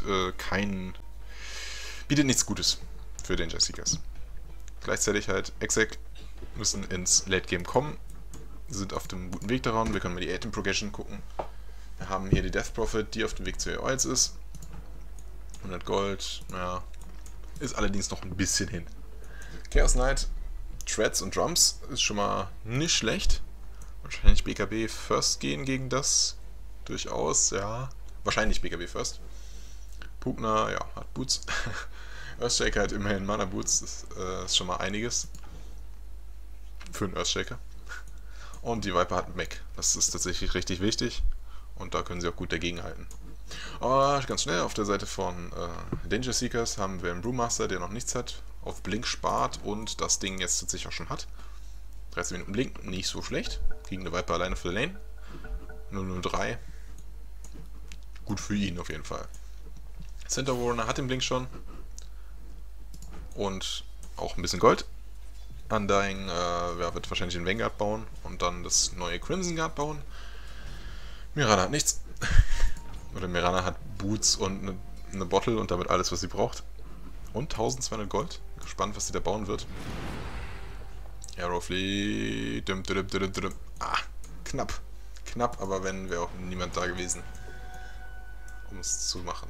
bietet nichts Gutes für Danger Seekers. Gleichzeitig halt Exec müssen ins Late Game kommen, sind auf dem guten Weg daran. Wir können mal die Item Progression gucken. Wir haben hier die Death Prophet, die auf dem Weg zu Oils ist. 100 Gold, naja, ist allerdings noch ein bisschen hin. Chaos Knight, Treads und Drums ist schon mal nicht schlecht. Wahrscheinlich BKB First gehen gegen das. Durchaus, ja. Wahrscheinlich BKB First. Pugner, ja, hat Boots. Earthshaker hat immerhin Mana Boots, das ist schon mal einiges. Für einen Earthshaker. Und die Viper hat Mech. Das ist tatsächlich richtig wichtig. Und da können sie auch gut dagegenhalten. Ganz schnell, auf der Seite von Danger Seekers haben wir einen Brewmaster, der noch nichts hat. Auf Blink spart und das Ding jetzt tatsächlich auch schon hat. 13 Minuten Blink, nicht so schlecht. Gegen eine Viper alleine für die Lane. 003. Gut für ihn auf jeden Fall. Center Warner hat den Blink schon. Und auch ein bisschen Gold. Undying wird wahrscheinlich den Vanguard bauen und dann das neue Crimson Guard bauen. Mirana hat nichts. Oder Mirana hat Boots und eine Bottle und damit alles, was sie braucht. Und 1200 Gold. Gespannt, was sie da bauen wird. Arrowfleet. Knapp. Knapp, aber wenn, wäre auch niemand da gewesen, um es zu machen.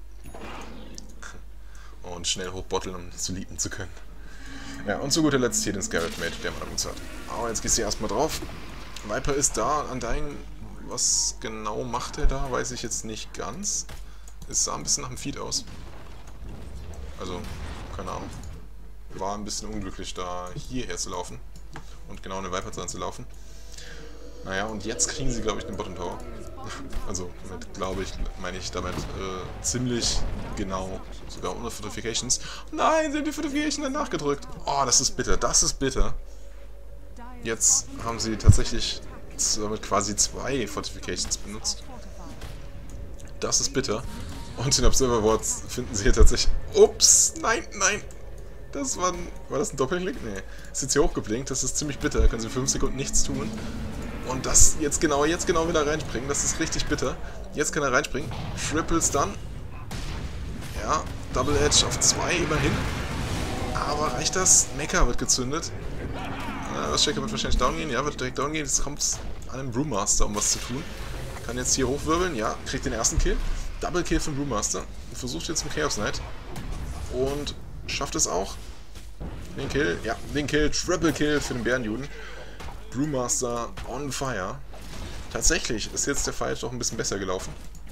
Und schnell hochbotteln, um zu leaden zu können. Ja, und zu guter Letzt hier den Scarlet Mage, der man hat. Aber jetzt gehst du erstmal drauf. Viper ist da, Undying. Was genau macht er da, weiß ich jetzt nicht ganz. Es sah ein bisschen nach dem Feed aus. Also, keine Ahnung. War ein bisschen unglücklich, da hierher zu laufen. Und genau eine Viper zu laufen. Naja, und jetzt kriegen sie, glaube ich, den Bottom Tower. Also, mit, glaube ich, meine ich damit ziemlich genau. Sogar ohne Fortifications. Nein, sie haben die Fortification dann nachgedrückt. Oh, das ist bitter, das ist bitter. Jetzt haben sie tatsächlich damit quasi 2 Fortifications benutzt. Das ist bitter. Und den Observer Wards finden sie hier tatsächlich... Ups, nein, nein. Das war das ein Doppelklick? Nee. Ist jetzt hier hochgeblinkt, das ist ziemlich bitter. Da können sie 5 Sekunden nichts tun. Und das jetzt genau wieder reinspringen, das ist richtig bitter. Jetzt kann er reinspringen. Triple Stun. Ja, Double Edge auf 2 immerhin. Aber reicht das? Mecha wird gezündet. Das Shaker wird wahrscheinlich down gehen. Ja, wird direkt down gehen. Jetzt kommt es an den Brewmaster, um was zu tun. Kann jetzt hier hochwirbeln. Ja, kriegt den ersten Kill. Double Kill von Brewmaster. Versucht jetzt mit Chaos Knight. Und schafft es auch. Den Kill. Ja, den Kill. Triple Kill für den Bärenjuden. Brewmaster on fire. Tatsächlich ist jetzt der Fight doch ein bisschen besser gelaufen.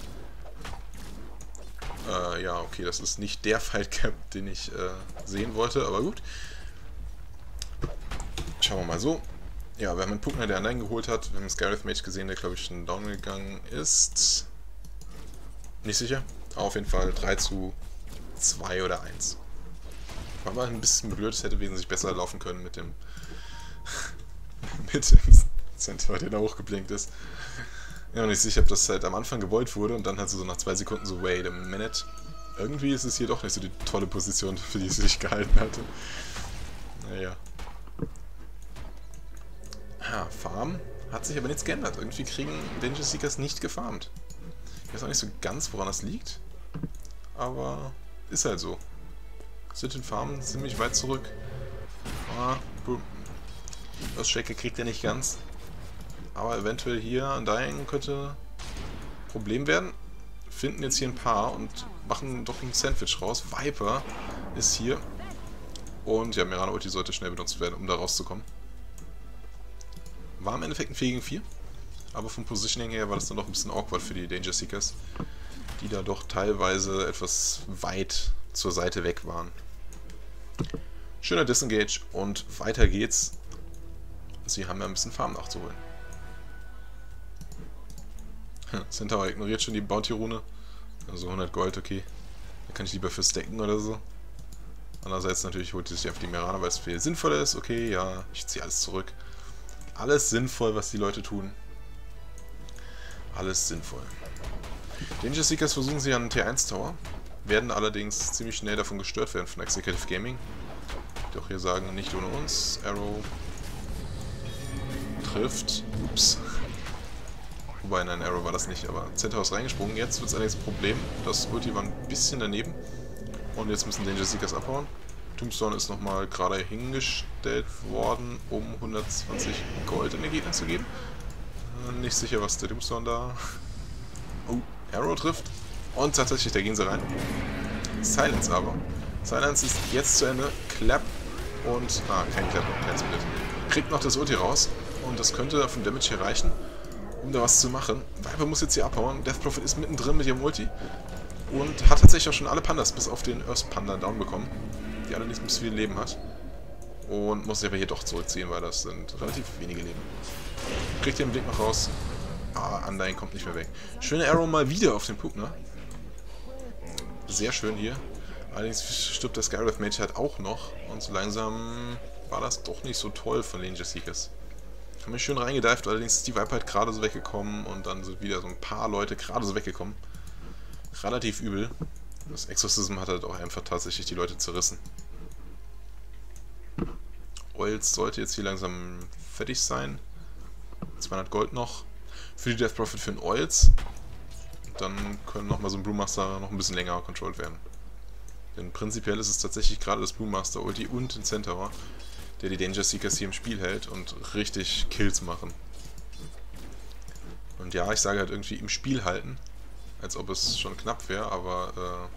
Ja, okay, das ist nicht der Fightcap, den ich sehen wollte, aber gut. Schauen wir mal so. Ja, wir haben einen Pugner, der Undying geholt hat. Wir haben einen Scarlet Mage gesehen, der, glaube ich, schon down gegangen ist. Nicht sicher. Aber auf jeden Fall 3:2 oder 1. War mal ein bisschen blöd, es hätte wesentlich besser laufen können mit dem mit dem Centaur, der da hochgeblinkt ist. Ja, und ich sicher, ob das halt am Anfang gewollt wurde und dann halt so nach 2 Sekunden so, wait a minute. Irgendwie ist es hier doch nicht so die tolle Position, für die es sich gehalten hatte. Naja. Ja, Farm hat sich aber nichts geändert. Irgendwie kriegen Danger Seekers nicht gefarmt. Ich weiß auch nicht so ganz, woran das liegt. Aber ist halt so. Sind den Farmen ziemlich weit zurück. Das Shaker kriegt er nicht ganz. Aber eventuell hier Undying könnte ein Problem werden. Finden jetzt hier ein paar und machen doch ein Sandwich raus. Viper ist hier. Und ja, Mirana Ulti sollte schnell benutzt werden, um da rauszukommen. War im Endeffekt ein 4 gegen 4. Aber vom Positioning her war das dann doch ein bisschen awkward für die Danger Seekers, die da doch teilweise etwas weit zur Seite weg waren. Schöner Disengage und weiter geht's. Sie haben ja ein bisschen Farm nachzuholen. Centaur ignoriert schon die Bounty-Rune. Also 100 Gold, okay. Da kann ich lieber für stacken oder so. Andererseits natürlich holt sie sich einfach die Mirana, weil es viel sinnvoller ist. Okay, ja, ich ziehe alles zurück. Alles sinnvoll, was die Leute tun. Alles sinnvoll. Danger Seekers versuchen sie an T1 Tower, werden allerdings ziemlich schnell davon gestört werden von Executive Gaming. Die auch hier sagen, nicht ohne uns. Arrow trifft. Ups. Wobei, nein, Arrow war das nicht, aber Centaur ist reingesprungen. Jetzt wird es allerdings ein Problem. Das Ulti war ein bisschen daneben. Und jetzt müssen Danger Seekers abhauen. Tombstone ist nochmal gerade hingestellt worden, um 120 Gold in den Gegner zu geben. Nicht sicher, was der Tombstone da... Oh, Arrow trifft. Und tatsächlich, da gehen sie rein. Silence aber. Silence ist jetzt zu Ende. Clap und... Ah, kein Clap, kein Split. Kriegt noch das Ulti raus. Und das könnte vom Damage hier reichen, um da was zu machen. Viper muss jetzt hier abhauen. Death Prophet ist mittendrin mit ihrem Ulti. Und hat tatsächlich auch schon alle Pandas, bis auf den Earth Panda, down bekommen. Die allerdings ein bisschen viel Leben hat. Und muss sich aber hier doch zurückziehen, weil das sind relativ wenige Leben. Kriegt hier einen Blick noch raus. Ah, Undying kommt nicht mehr weg. Schöne Arrow mal wieder auf den Pugner. Sehr schön hier. Allerdings stirbt der Skywrath Mage halt auch noch. Und so langsam war das doch nicht so toll von den Danger Seekers. Haben wir schön reingedived, allerdings ist die Viper halt gerade so weggekommen und dann sind wieder so ein paar Leute gerade so weggekommen. Relativ übel. Das Exorcism hat halt auch einfach tatsächlich die Leute zerrissen. Oils sollte jetzt hier langsam fertig sein. 200 Gold noch. Für die Death Prophet für den Oils. Dann können nochmal so ein Brewmaster noch ein bisschen länger controlled werden. Denn prinzipiell ist es tatsächlich gerade das Brewmaster Ulti und den Centaur, der die Danger Seekers hier im Spiel hält und richtig Kills machen. Und ja, ich sage halt irgendwie im Spiel halten, als ob es schon knapp wäre, aber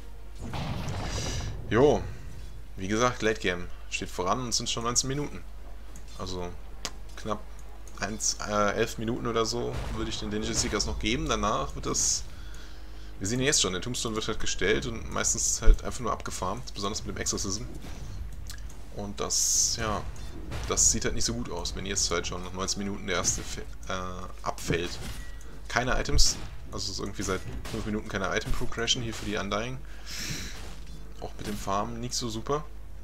jo, wie gesagt, Late Game steht voran und es sind schon 19 Minuten. Also knapp 11 Minuten oder so würde ich den Danger Seekers noch geben, danach wird das... Wir sehen jetzt schon, der Tombstone wird halt gestellt und meistens halt einfach nur abgefarmt, besonders mit dem Exorcism. Und das, ja, das sieht halt nicht so gut aus, wenn jetzt halt schon nach 19 Minuten der erste abfällt. Keine Items, also es ist irgendwie seit 5 Minuten keine Item-Progression hier für die Undying. Auch mit dem Farmen nicht so super.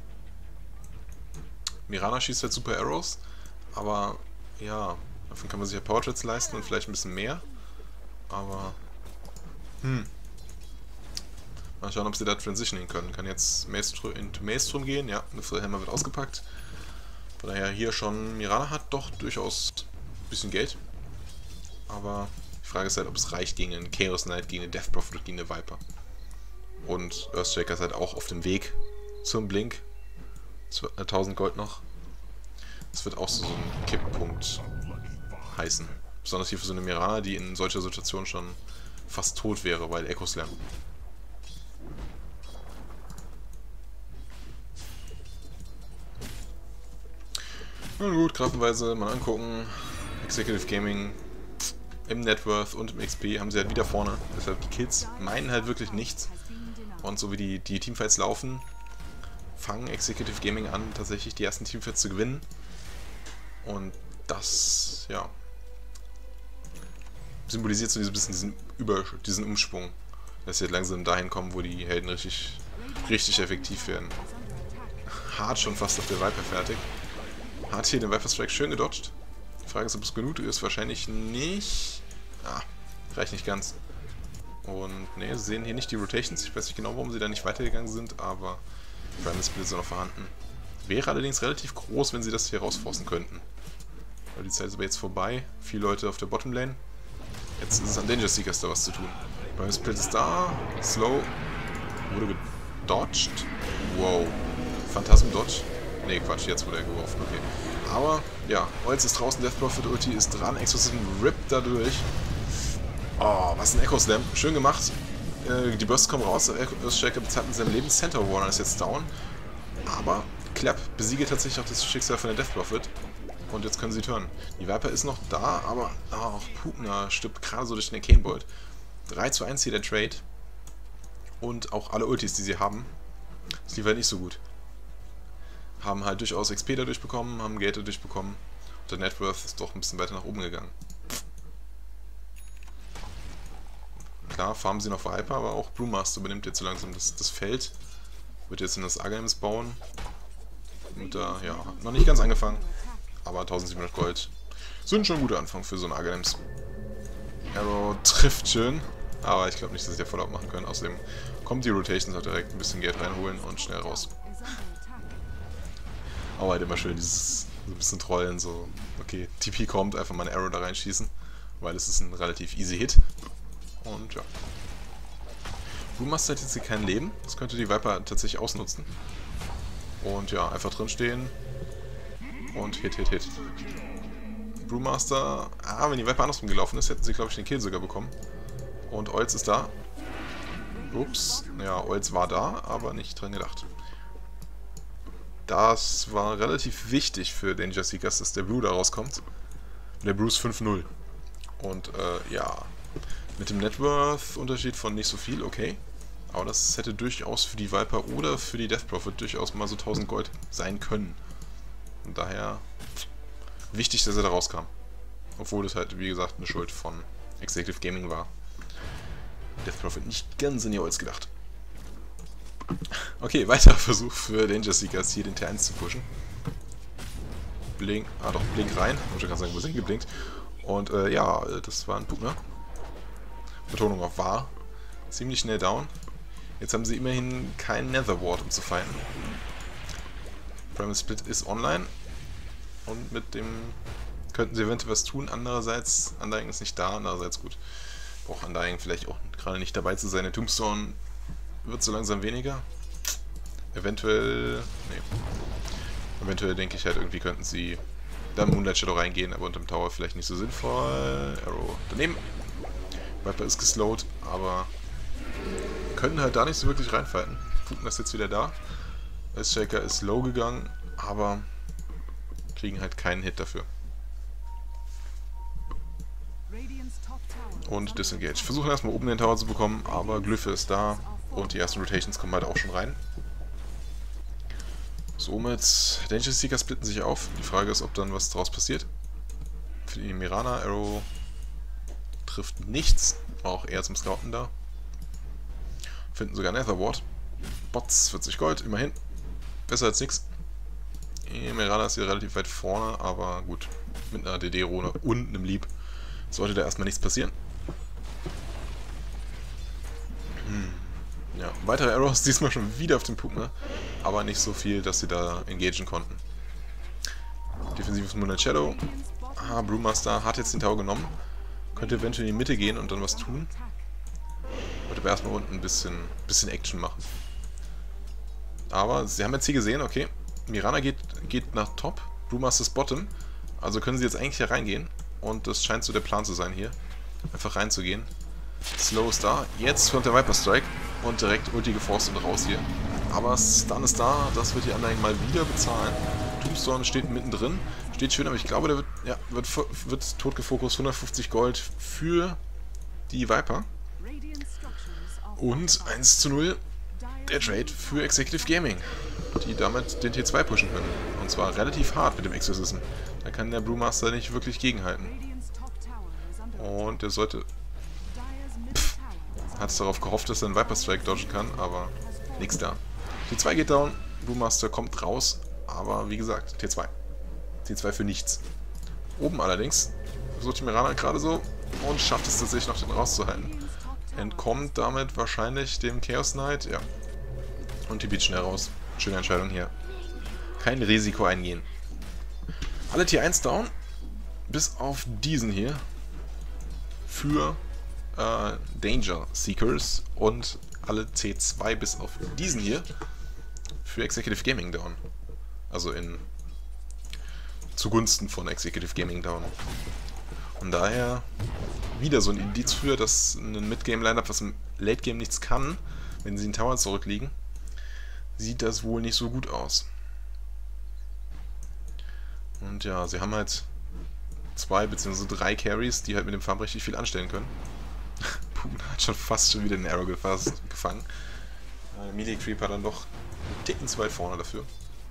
Mirana schießt halt super Arrows, aber ja, davon kann man sich ja Portraits leisten und vielleicht ein bisschen mehr. Aber, mal schauen, ob sie da transitioning können. Kann jetzt into Maelstrom gehen, ja, eine Hammer wird ausgepackt. Von daher hier schon, Mirana hat doch durchaus ein bisschen Geld. Aber die Frage ist halt, ob es reicht gegen einen Chaos Knight, gegen einen Death Prophet und gegen eine Viper. Und Earthshaker ist halt auch auf dem Weg zum Blink. 1000 Gold noch. Das wird auch so ein Kipppunkt heißen. Besonders hier für so eine Mirana, die in solcher Situation schon fast tot wäre, weil Echo Slam. Na gut, Kraftenweise mal angucken. Executive Gaming im Networth und im XP haben sie halt wieder vorne. Deshalb die Kills meinen halt wirklich nichts. Und so wie die Teamfights laufen, fangen Executive Gaming an, tatsächlich die ersten Teamfights zu gewinnen. Und das, ja, symbolisiert so ein bisschen diesen Umschwung, dass sie halt langsam dahin kommen, wo die Helden richtig effektiv werden. Hart schon fast auf der Viper fertig. Hat hier den Viper Strike schön gedodged. Die Frage ist, ob es genug ist. Wahrscheinlich nicht. Ah, reicht nicht ganz. Und ne, sie sehen hier nicht die Rotations. Ich weiß nicht genau, warum sie da nicht weitergegangen sind, aber Primal Split ist noch vorhanden. Wäre allerdings relativ groß, wenn sie das hier rausforcen könnten. Weil die Zeit ist aber jetzt vorbei. 4 Leute auf der Bottom Lane. Jetzt ist es an Danger Seekers da was zu tun. Primal Split ist da. Slow. Wurde gedodged. Wow. Phantasm Dodge. Ne, Quatsch, jetzt wurde er geworfen, okay. Aber, ja, Oils ist draußen, Death Prophet Ulti ist dran, Exorcism rippt da durch. Oh, was ein Echo Slam. Schön gemacht. Die Bursts kommen raus, Earthshaker bezahlt mit seinem Leben. Centaur Warner ist jetzt down. Aber Clap besiegt tatsächlich auch das Schicksal von der Death Prophet. Und jetzt können sie turnen. Die Viper ist noch da, aber Pugner stirbt gerade so durch den Arcane Bolt. 3:1 hier der Trade. Und auch alle Ultis, die sie haben, das lief halt nicht so gut. Haben halt durchaus XP dadurch bekommen, haben Geld dadurch bekommen. Und der Networth ist doch ein bisschen weiter nach oben gegangen. Klar, farmen sie noch Viper, aber auch Brewmaster übernimmt jetzt so langsam das Feld. Wird jetzt in das Aghanems bauen. Und da, ja, noch nicht ganz angefangen. Aber 1700 Gold sind schon ein guter Anfang für so ein Aghanems. Arrow trifft schön, aber ich glaube nicht, dass sie der Follow-up machen können. Außerdem kommt die Rotation, hat direkt ein bisschen Geld reinholen und schnell raus. Aber halt immer schön dieses so ein bisschen trollen, so, okay, TP kommt, einfach mal ein Arrow da reinschießen, weil es ist ein relativ easy Hit. Und ja. Brewmaster hat jetzt hier kein Leben, das könnte die Viper tatsächlich ausnutzen. Und ja, einfach drin stehen und Hit. Brewmaster, wenn die Viper andersrum gelaufen ist, hätten sie, glaube ich, den Kill sogar bekommen. Und Olz ist da. Ups, ja, Olz war da, aber nicht dran gedacht. Das war relativ wichtig für Danger Seekers, dass der Brew da rauskommt. Der Brew ist 5-0. Und ja, mit dem Networth-Unterschied von nicht so viel, okay. Aber das hätte durchaus für die Viper oder für die Death Prophet durchaus mal so 1000 Gold sein können. Und daher wichtig, dass er da rauskam. Obwohl das halt, wie gesagt, eine Schuld von Executive Gaming war. Death Prophet nicht ganz in die Holz gedacht. Okay, weiterer Versuch für Danger Seekers, hier den T1 zu pushen. Blink, doch, Blink rein. Ich muss schon gerade sagen, wo sind geblinkt. Und ja, das war ein Pugner. Betonung auf war. Ziemlich schnell down. Jetzt haben sie immerhin keinen Nether Ward, um zu fighten. Primal Split ist online. Und mit dem könnten sie eventuell was tun. Andererseits, Undying ist nicht da. Andererseits gut. Braucht Undying vielleicht auch gerade nicht dabei zu sein. Der Tombstone wird so langsam weniger. Eventuell, nee. Eventuell denke ich halt, irgendwie könnten sie da im Moonlight Shadow reingehen, aber unterm Tower vielleicht nicht so sinnvoll. Arrow daneben. Viper ist geslowt, aber können halt da nicht so wirklich reinfighten. Pugner ist jetzt wieder da. S-Shaker ist low gegangen, aber kriegen halt keinen Hit dafür. Und Disengage. Versuchen erstmal oben den Tower zu bekommen, aber Glyphe ist da und die ersten Rotations kommen halt auch schon rein. Somit, Danger Seeker splitten sich auf. Die Frage ist, ob dann was draus passiert. Für die Mirana, Arrow trifft nichts, war auch eher zum Scouten da. Finden sogar Nether Ward. Bots, 40 Gold, immerhin. Besser als nix. Mirana ist hier relativ weit vorne, aber gut. Mit einer DD-Rune und einem Leap sollte da erstmal nichts passieren. Ja, weitere Arrows, diesmal schon wieder auf dem Pugner, aber nicht so viel, dass sie da engagen konnten. Defensives Moonlight Shadow. Brewmaster hat jetzt den Tower genommen. Könnte eventuell in die Mitte gehen und dann was tun. Wollte aber erstmal unten ein bisschen Action machen. Aber sie haben jetzt hier gesehen, okay, Mirana geht nach Top, Brewmaster's Bottom. Also können sie jetzt eigentlich hier reingehen. Und das scheint so der Plan zu sein hier. Einfach reinzugehen. Slow ist da. Jetzt kommt der Viper Strike. Und direkt Ulti geforst und raus hier. Aber Stun ist da. Das wird die Undying mal wieder bezahlen. Tombstone steht mittendrin. Steht schön, aber ich glaube, der wird tot gefokust. 150 Gold für die Viper. Und 1:0 der Trade für Executive Gaming. Die damit den T2 pushen können. Und zwar relativ hart mit dem Exorcism. Da kann der Brewmaster nicht wirklich gegenhalten. Und der sollte... Hat es darauf gehofft, dass er einen Viper Strike dodgen kann, aber nichts da. T2 geht down, Brewmaster kommt raus, aber wie gesagt, T2. T2 für nichts. Oben allerdings versucht die Mirana gerade so und schafft es tatsächlich noch, den rauszuhalten. Entkommt damit wahrscheinlich dem Chaos Knight, ja. Und die beat schnell raus. Schöne Entscheidung hier. Kein Risiko eingehen. Alle T1 down, bis auf diesen hier. Für Danger Seekers und alle T2 bis auf diesen hier für Executive Gaming down. Also zugunsten von Executive Gaming down. Und daher wieder so ein Indiz für, dass ein Mid-Game-Lineup, was im Late-Game nichts kann, wenn sie in Tower zurückliegen, sieht das wohl nicht so gut aus. Und ja, sie haben halt 2 bzw. 3 Carries, die halt mit dem Farm richtig viel anstellen können. Pugner hat schon wieder den Arrow gefangen. Melee Creeper dann doch einen Ticken zu weit vorne dafür.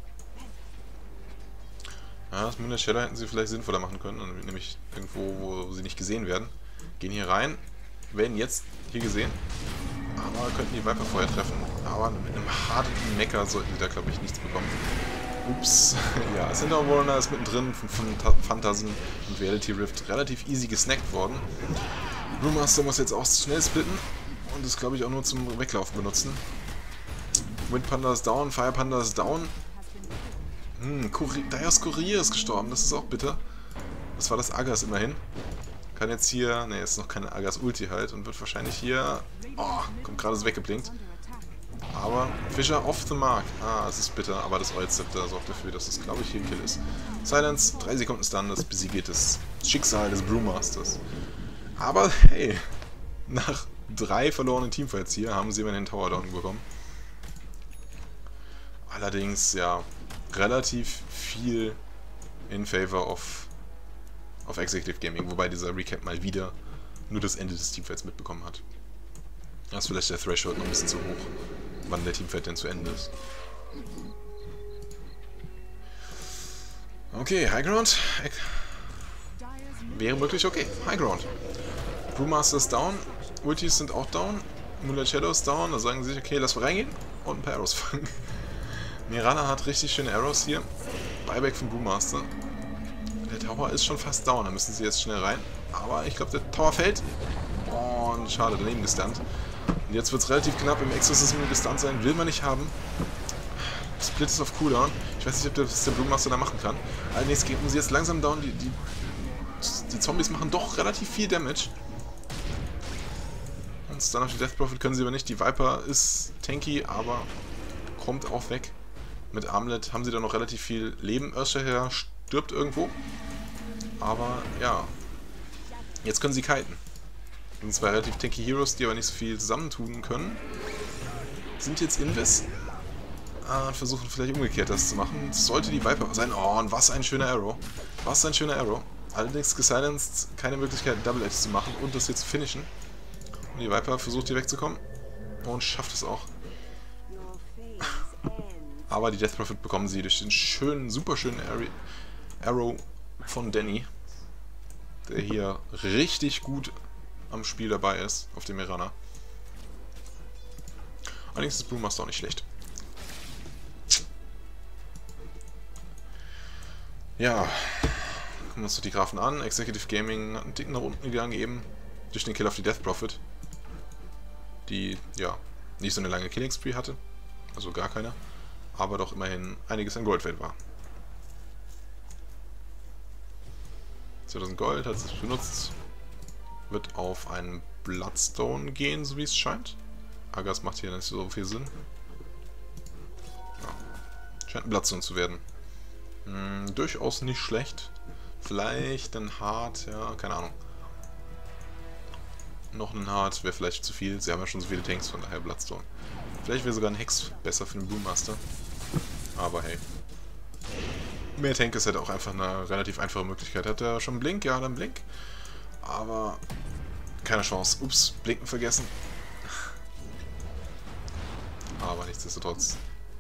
Ja, das Moonlight Shadow hätten sie vielleicht sinnvoller machen können, nämlich irgendwo, wo sie nicht gesehen werden. Gehen hier rein. werden jetzt hier gesehen. Aber könnten die Viper vorher treffen. Aber mit einem harten Mecker sollten sie da, glaube ich, nichts bekommen. Ups. Ja, Cinder Warner ist mittendrin von Phantasm und Reality Rift relativ easy gesnackt worden. Brewmaster muss jetzt auch schnell splitten und ist, glaube ich, auch nur zum Weglaufen benutzen. Wind Panda ist down, Fire Panda ist down. Darius Courier ist gestorben, das ist auch bitter. Das war das Agas immerhin. Kann jetzt hier... Ne, ist noch keine Agas Ulti halt und wird wahrscheinlich hier... Oh, kommt gerade so weggeblinkt. Aber Fischer off the mark. Ah, es ist bitter, aber das Oil-Scepter sorgt dafür, dass es, glaube ich, hier ein Kill ist. Silence, 3 Sekunden Stun, das besiegt das Schicksal des Brewmasters. Aber hey, nach 3 verlorenen Teamfights hier haben sie immerhin den Tower Down bekommen. Allerdings, ja, relativ viel in favor of Executive Gaming, wobei dieser Recap mal wieder nur das Ende des Teamfights mitbekommen hat. Da ist vielleicht der Threshold noch ein bisschen zu hoch, wann der Teamfight denn zu Ende ist. Okay, High Ground. Wäre möglich, okay. High Ground. Brewmaster ist down, Ultis sind auch down, Moonlight Shadow ist down, da sagen sie sich, okay, lass mal reingehen und ein paar Arrows fangen. Mirana hat richtig schöne Arrows hier. Buyback von Brewmaster. Der Tower ist schon fast down, da müssen sie jetzt schnell rein. Aber ich glaube, der Tower fällt. Und schade, daneben gestunt. Und jetzt wird es relativ knapp. Im Exorcism gestunt sein will man nicht haben. Split ist auf Cooldown. Ich weiß nicht, ob das der Brewmaster da machen kann. Allerdings gehen sie jetzt langsam down. Die Zombies machen doch relativ viel Damage. Und Stun auf die Death Prophet können sie aber nicht. Die Viper ist tanky, aber kommt auch weg. Mit Armlet haben sie da noch relativ viel Leben. Earthshaker stirbt irgendwo. Aber ja, jetzt können sie kiten. Das sind 2 relativ tanky Heroes, die aber nicht so viel zusammentun können. Sind jetzt Invis. Und versuchen vielleicht umgekehrt das zu machen. Das sollte die Viper sein. Oh, und was ein schöner Arrow. Was ein schöner Arrow. Allerdings gesilenced, keine Möglichkeit Double Edge zu machen und das hier zu finishen. Und die Viper versucht hier wegzukommen. Und schafft es auch. Aber die Death Prophet bekommen sie durch den schönen, super schönen Arrow von Danny. Der hier richtig gut am Spiel dabei ist, auf dem Mirana. Allerdings ist Brewmaster auch nicht schlecht. Ja, gucken wir uns die Graphen an. Executive Gaming hat einen Tick nach unten gegangen eben, durch den Kill auf die Death Prophet. Die, ja, nicht so eine lange Killing Spree hatte, also gar keine, aber doch immerhin einiges an Gold wert war. 2000 Gold hat es benutzt, wird auf einen Bloodstone gehen, so wie es scheint. Agas macht hier nicht so viel Sinn. Ja. Scheint ein Bloodstone zu werden. Durchaus nicht schlecht. Vielleicht ein Hard, ja, keine Ahnung. Noch ein Hard wäre vielleicht zu viel. Sie haben ja schon so viele Tanks, von daher Bloodstone. Vielleicht wäre sogar ein Hex besser für den Brewmaster. Aber hey. Mehr Tank ist halt auch einfach eine relativ einfache Möglichkeit. Hat er schon Blink? Ja, dann Blink. Aber keine Chance. Ups, Blinken vergessen. Aber nichtsdestotrotz.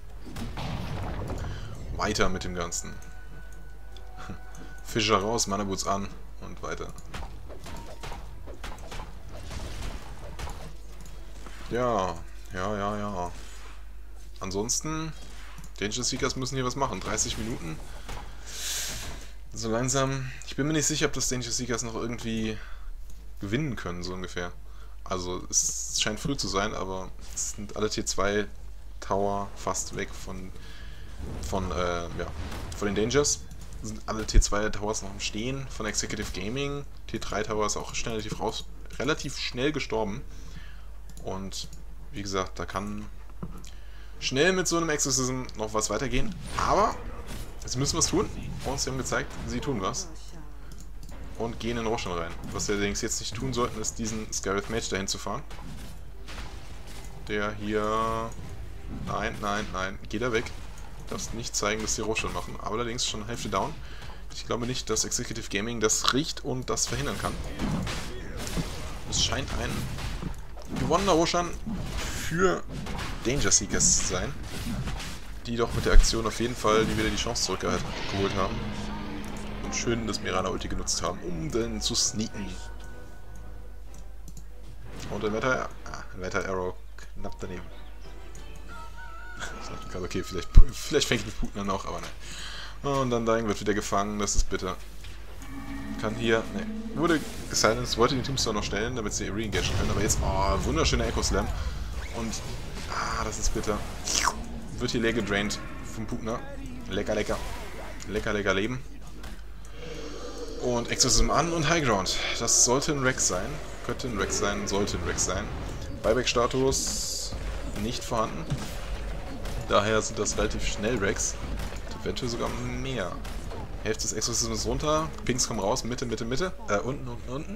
Weiter mit dem Ganzen. Fischer raus, Mana Boots an und weiter. Ja. Ansonsten, Danger Seekers müssen hier was machen. 30 Minuten. So langsam. Ich bin mir nicht sicher, ob das Danger Seekers noch irgendwie gewinnen können, so ungefähr. Also, es scheint früh zu sein, aber es sind alle Tier 2 Tower fast weg von den Dangers. Sind alle Tier 2 Towers noch am Stehen von Executive Gaming. Tier 3 Tower ist auch relativ schnell gestorben. Und wie gesagt, da kann schnell mit so einem Exorcism noch was weitergehen. Aber jetzt müssen wir es tun. Und sie haben gezeigt, sie tun was. Und gehen in Roshan rein. Was wir allerdings jetzt nicht tun sollten, ist diesen Skywrath Mage dahin zu fahren. Der hier... Nein. Geh da weg. Darfst nicht zeigen, dass die Roshan machen. Aber allerdings schon Hälfte down. Ich glaube nicht, dass Executive Gaming das riecht und das verhindern kann. Es scheint ein gewonnener Roshan für Danger Seekers zu sein. Die doch mit der Aktion auf jeden Fall wieder die Chance zurückgeholt haben. Und schön das Mirana Ulti genutzt haben, um dann zu sneaken. Und Inverter Arrow knapp daneben. Ich dachte gerade, okay, vielleicht fängt mit Putner noch, aber nein. Und dann Dying wird wieder gefangen, das ist bitter. Kann hier, ne, wurde gesilenced, wollte den Tombstone noch stellen, damit sie re-engagen können, aber jetzt, oh, wunderschöner Echo Slam. Und, das ist bitter. Wird hier leer gedraint vom Putner. Lecker, lecker. Lecker, lecker Leben. Und Exorcism an und High Ground. Das sollte ein Rex sein. Könnte ein Rex sein, sollte ein Rex sein. Buyback-Status nicht vorhanden. Daher sind das relativ schnell Rex. Eventuell sogar mehr. Hälfte des Exorcisms runter. Pinks kommen raus. Mitte, Mitte, Mitte. Unten, unten, unten.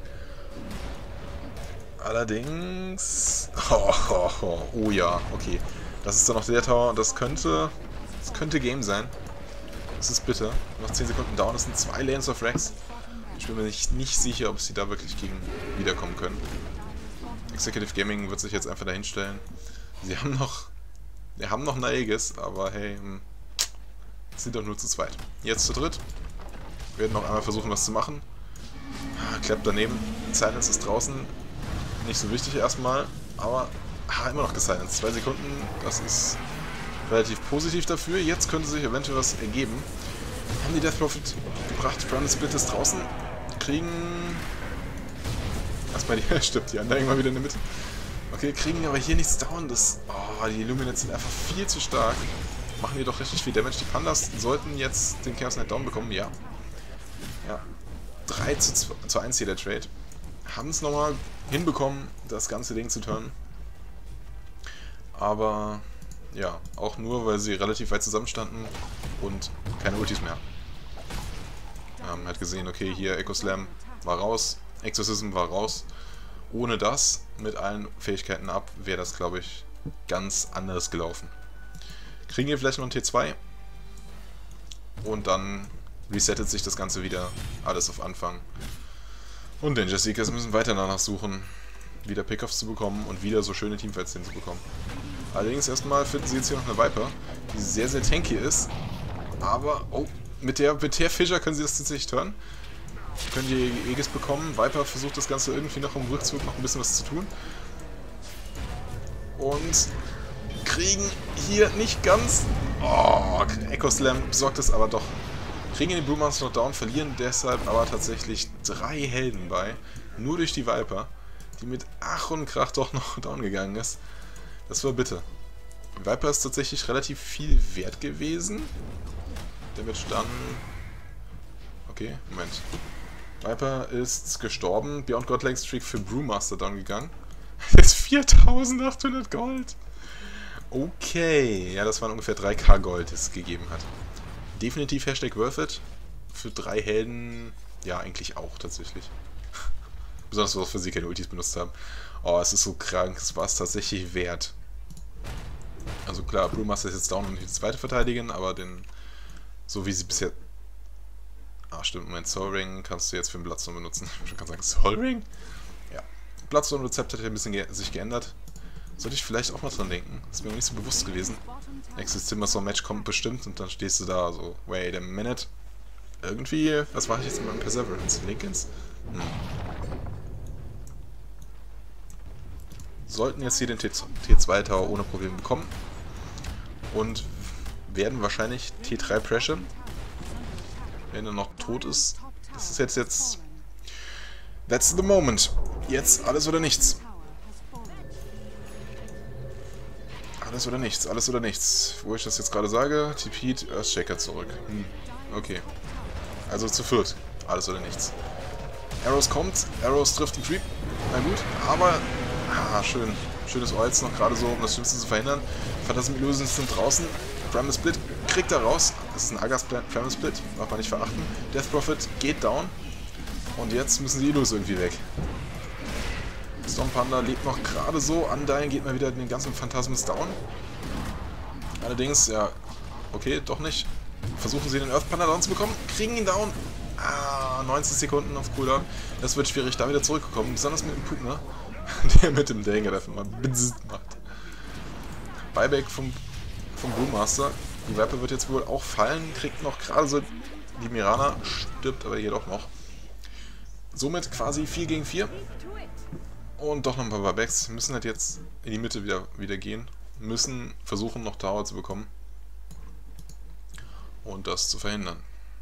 Allerdings... Oh ja, okay. Das ist dann noch der Tower und das könnte Game sein. Das ist bitter. Noch 10 Sekunden down. Das sind 2 Lanes of Rex. Ich bin mir nicht sicher, ob sie da wirklich gegen wiederkommen können. Executive Gaming wird sich jetzt einfach dahin stellen. Sie haben noch ein Aegis, aber hey, sind doch nur zu zweit. Jetzt zu dritt. Wir werden noch einmal versuchen, was zu machen. Klappt daneben. Silence ist draußen. Nicht so wichtig erstmal, aber immer noch gesilenced. 2 Sekunden, das ist relativ positiv dafür. Jetzt könnte sich eventuell was ergeben. Haben die Death Prophet gebracht. Brandon Split ist draußen. Kriegen... Erstmal die... Stimmt, die anderen mal wieder in der Mitte. Okay, kriegen aber hier nichts down. Die Illuminates sind einfach viel zu stark. Machen die doch richtig viel Damage. Die Pandas sollten jetzt den Chaos Knight down bekommen, ja. Ja. 3:1 hier der Trade. Haben es nochmal hinbekommen, das ganze Ding zu turnen. Aber... Ja, auch nur, weil sie relativ weit zusammenstanden und keine Ultis mehr. Hat gesehen, okay, hier Echo Slam war raus, Exorcism war raus. Ohne das, mit allen Fähigkeiten ab, wäre das, glaube ich, ganz anders gelaufen. Kriegen wir vielleicht noch einen T2 und dann resettet sich das Ganze wieder, alles auf Anfang. Und Danger Seekers müssen weiter danach suchen, wieder Pickoffs zu bekommen und wieder so schöne Teamfights hinzubekommen. Allerdings erstmal finden sie jetzt hier noch eine Viper, die sehr, sehr tanky ist. Aber, mit der Fischer können sie das tatsächlich turnen. Können die Aegis bekommen. Viper versucht das Ganze irgendwie noch im Rückzug noch ein bisschen was zu tun. Und kriegen hier nicht ganz... Echo Slam besorgt es aber doch. Kriegen den Brewmaster noch down, verlieren deshalb aber tatsächlich 3 Helden bei. Nur durch die Viper, die mit Ach und Krach doch noch down gegangen ist. Das war bitter. Viper ist tatsächlich relativ viel wert gewesen. Der wird dann... Okay, Moment. Viper ist gestorben. Beyond Godlike Streak für Brewmaster down gegangen. Jetzt 4800 Gold. Okay, ja, das waren ungefähr 3k Gold, das es gegeben hat. Definitiv Hashtag worth it. Für 3 Helden, ja, eigentlich auch tatsächlich. Besonders, was für sie keine Ultis benutzt haben. Es ist so krank, es war es tatsächlich wert. Also klar, Brewmaster ist jetzt down und die zweite verteidigen, aber so wie sie bisher... Stimmt, Moment, Soul Ring kannst du jetzt für den Bloodstone benutzen. Ich kann sagen, Soul Ring? Ja. Bloodstone-Rezept hat ja ein bisschen sich geändert. Sollte ich vielleicht auch mal dran denken. Das ist mir noch nicht so bewusst gewesen. Nächstes Timbersaw-Match kommt bestimmt und dann stehst du da so, wait a minute. Irgendwie, was mache ich jetzt mit meinem Perseverance? Lincolns? Sollten jetzt hier den T2 Tower ohne Probleme bekommen. Und werden wahrscheinlich T3 Pressure. Wenn er noch tot ist. Das ist jetzt... That's the moment. Jetzt alles oder nichts. Alles oder nichts, alles oder nichts. Wo ich das jetzt gerade sage, TP'd Earthshaker zurück. Okay. Also zu viert. Alles oder nichts. Arrows kommt, Arrows trifft den Creep. Na gut, aber... schön. Schönes Oils noch gerade so, um das Schlimmste zu verhindern. Phantasm Illusions sind draußen. Primal Split kriegt er raus. Das ist ein Agas Primal Split, darf man nicht verachten. Death Prophet geht down. Und jetzt müssen die Illus irgendwie weg. Storm Panda lebt noch gerade so. Undying geht mal wieder den ganzen Phantasmus down. Allerdings, ja, okay, doch nicht. Versuchen sie den Earth Panda down zu bekommen. Kriegen ihn down. 90 Sekunden auf Cooldown. Das wird schwierig, da wieder zurückzukommen. Besonders mit dem Pugner, der mit dem Danger einfach mal bzzzt macht. Buyback vom Brewmaster. Die Viper wird jetzt wohl auch fallen. Kriegt noch gerade so die Mirana. Stirbt aber jedoch noch. Somit quasi 4 gegen 4. Und doch noch ein paar Buybacks. Müssen halt jetzt in die Mitte wieder gehen. Müssen versuchen, noch Tower zu bekommen. Und das zu verhindern.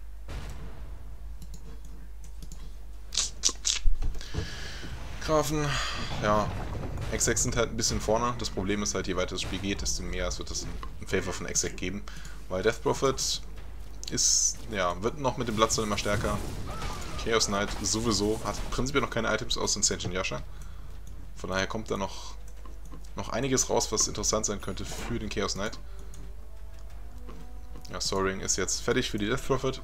Grafen, ja, Execs sind halt ein bisschen vorne. Das Problem ist halt, je weiter das Spiel geht, desto mehr wird es ein Favor von Exec geben. Weil Death Prophet ist, ja, wird noch mit dem Bloodstone immer stärker. Chaos Knight sowieso, hat prinzipiell noch keine Items aus dem Sentient Yasha. Von daher kommt da noch einiges raus, was interessant sein könnte für den Chaos Knight. Ja, Soaring ist jetzt fertig für die Death Prophet.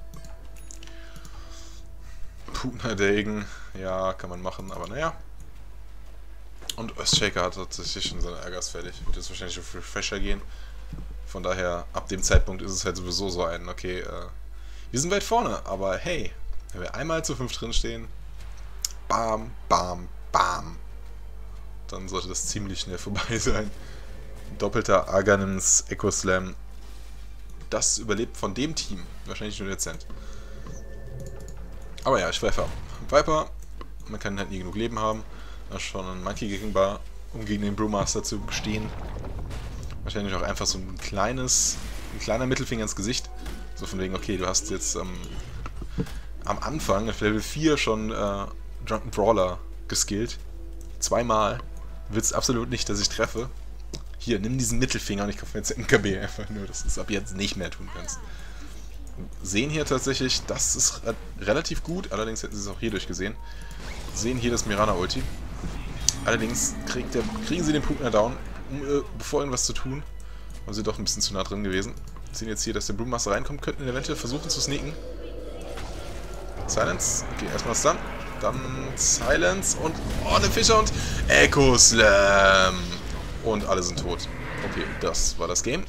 Pugner Degen, ja, kann man machen, aber naja. Und Earthshaker hat tatsächlich schon seine Ärgers fertig. Wird jetzt wahrscheinlich auf Refresher gehen. Von daher, ab dem Zeitpunkt ist es halt sowieso so ein, okay, wir sind weit vorne, aber hey, wenn wir einmal zu 5 drin stehen, bam, bam, bam, dann sollte das ziemlich schnell vorbei sein. Doppelter Aghanim's Echo Slam. Das überlebt von dem Team wahrscheinlich nur dezent. Aber ja, ich schweife ab. Viper, man kann halt nie genug Leben haben. Da ist schon ein Monkey gegenbar, um gegen den Brewmaster zu bestehen. Wahrscheinlich auch einfach so ein kleiner Mittelfinger ins Gesicht. So von wegen, okay, du hast jetzt am Anfang auf Level 4 schon Drunken Brawler geskillt. Zweimal. Willst absolut nicht, dass ich treffe. Hier, nimm diesen Mittelfinger und ich kaufe mir jetzt MKB einfach nur, dass du es ab jetzt nicht mehr tun kannst. Sehen hier tatsächlich, das ist relativ gut, allerdings hätten sie es auch hier durchgesehen. Sehen hier das Mirana-Ulti. Allerdings kriegen sie den Pugner down, bevor irgendwas zu tun. Und sind doch ein bisschen zu nah drin gewesen. Sehen jetzt hier, dass der Brewmaster reinkommt, könnten eventuell versuchen zu sneaken. Silence, okay, erstmal Stun. Dann Silence und oh, der Fischer und Echo Slam. Und alle sind tot. Okay, das war das Game.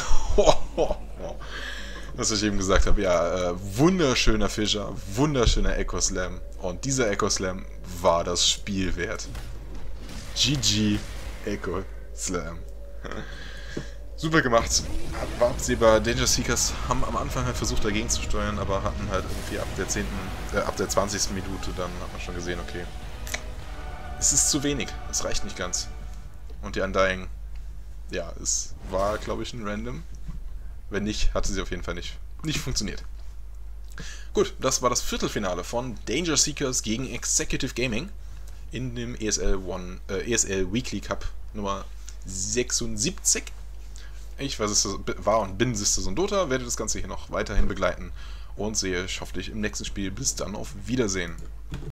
Was ich eben gesagt habe, ja, wunderschöner Fischer, wunderschöner Echo Slam. Und dieser Echo Slam war das Spiel wert. GG Echo Slam. Super gemacht. War absehbar. Danger Seekers haben am Anfang halt versucht dagegen zu steuern, aber hatten halt irgendwie ab der 20. Minute, dann hat man schon gesehen, okay, es ist zu wenig. Es reicht nicht ganz. Und die Undying, ja, es war, glaube ich, ein Random. Wenn nicht, hatte sie auf jeden Fall nicht funktioniert. Gut, das war das Viertelfinale von Danger Seekers gegen Executive Gaming in dem ESL Weekly Cup Nummer 76. Ich war und bin Sisters und Dota, werde das Ganze hier noch weiterhin begleiten und sehe euch hoffentlich im nächsten Spiel. Bis dann, auf Wiedersehen.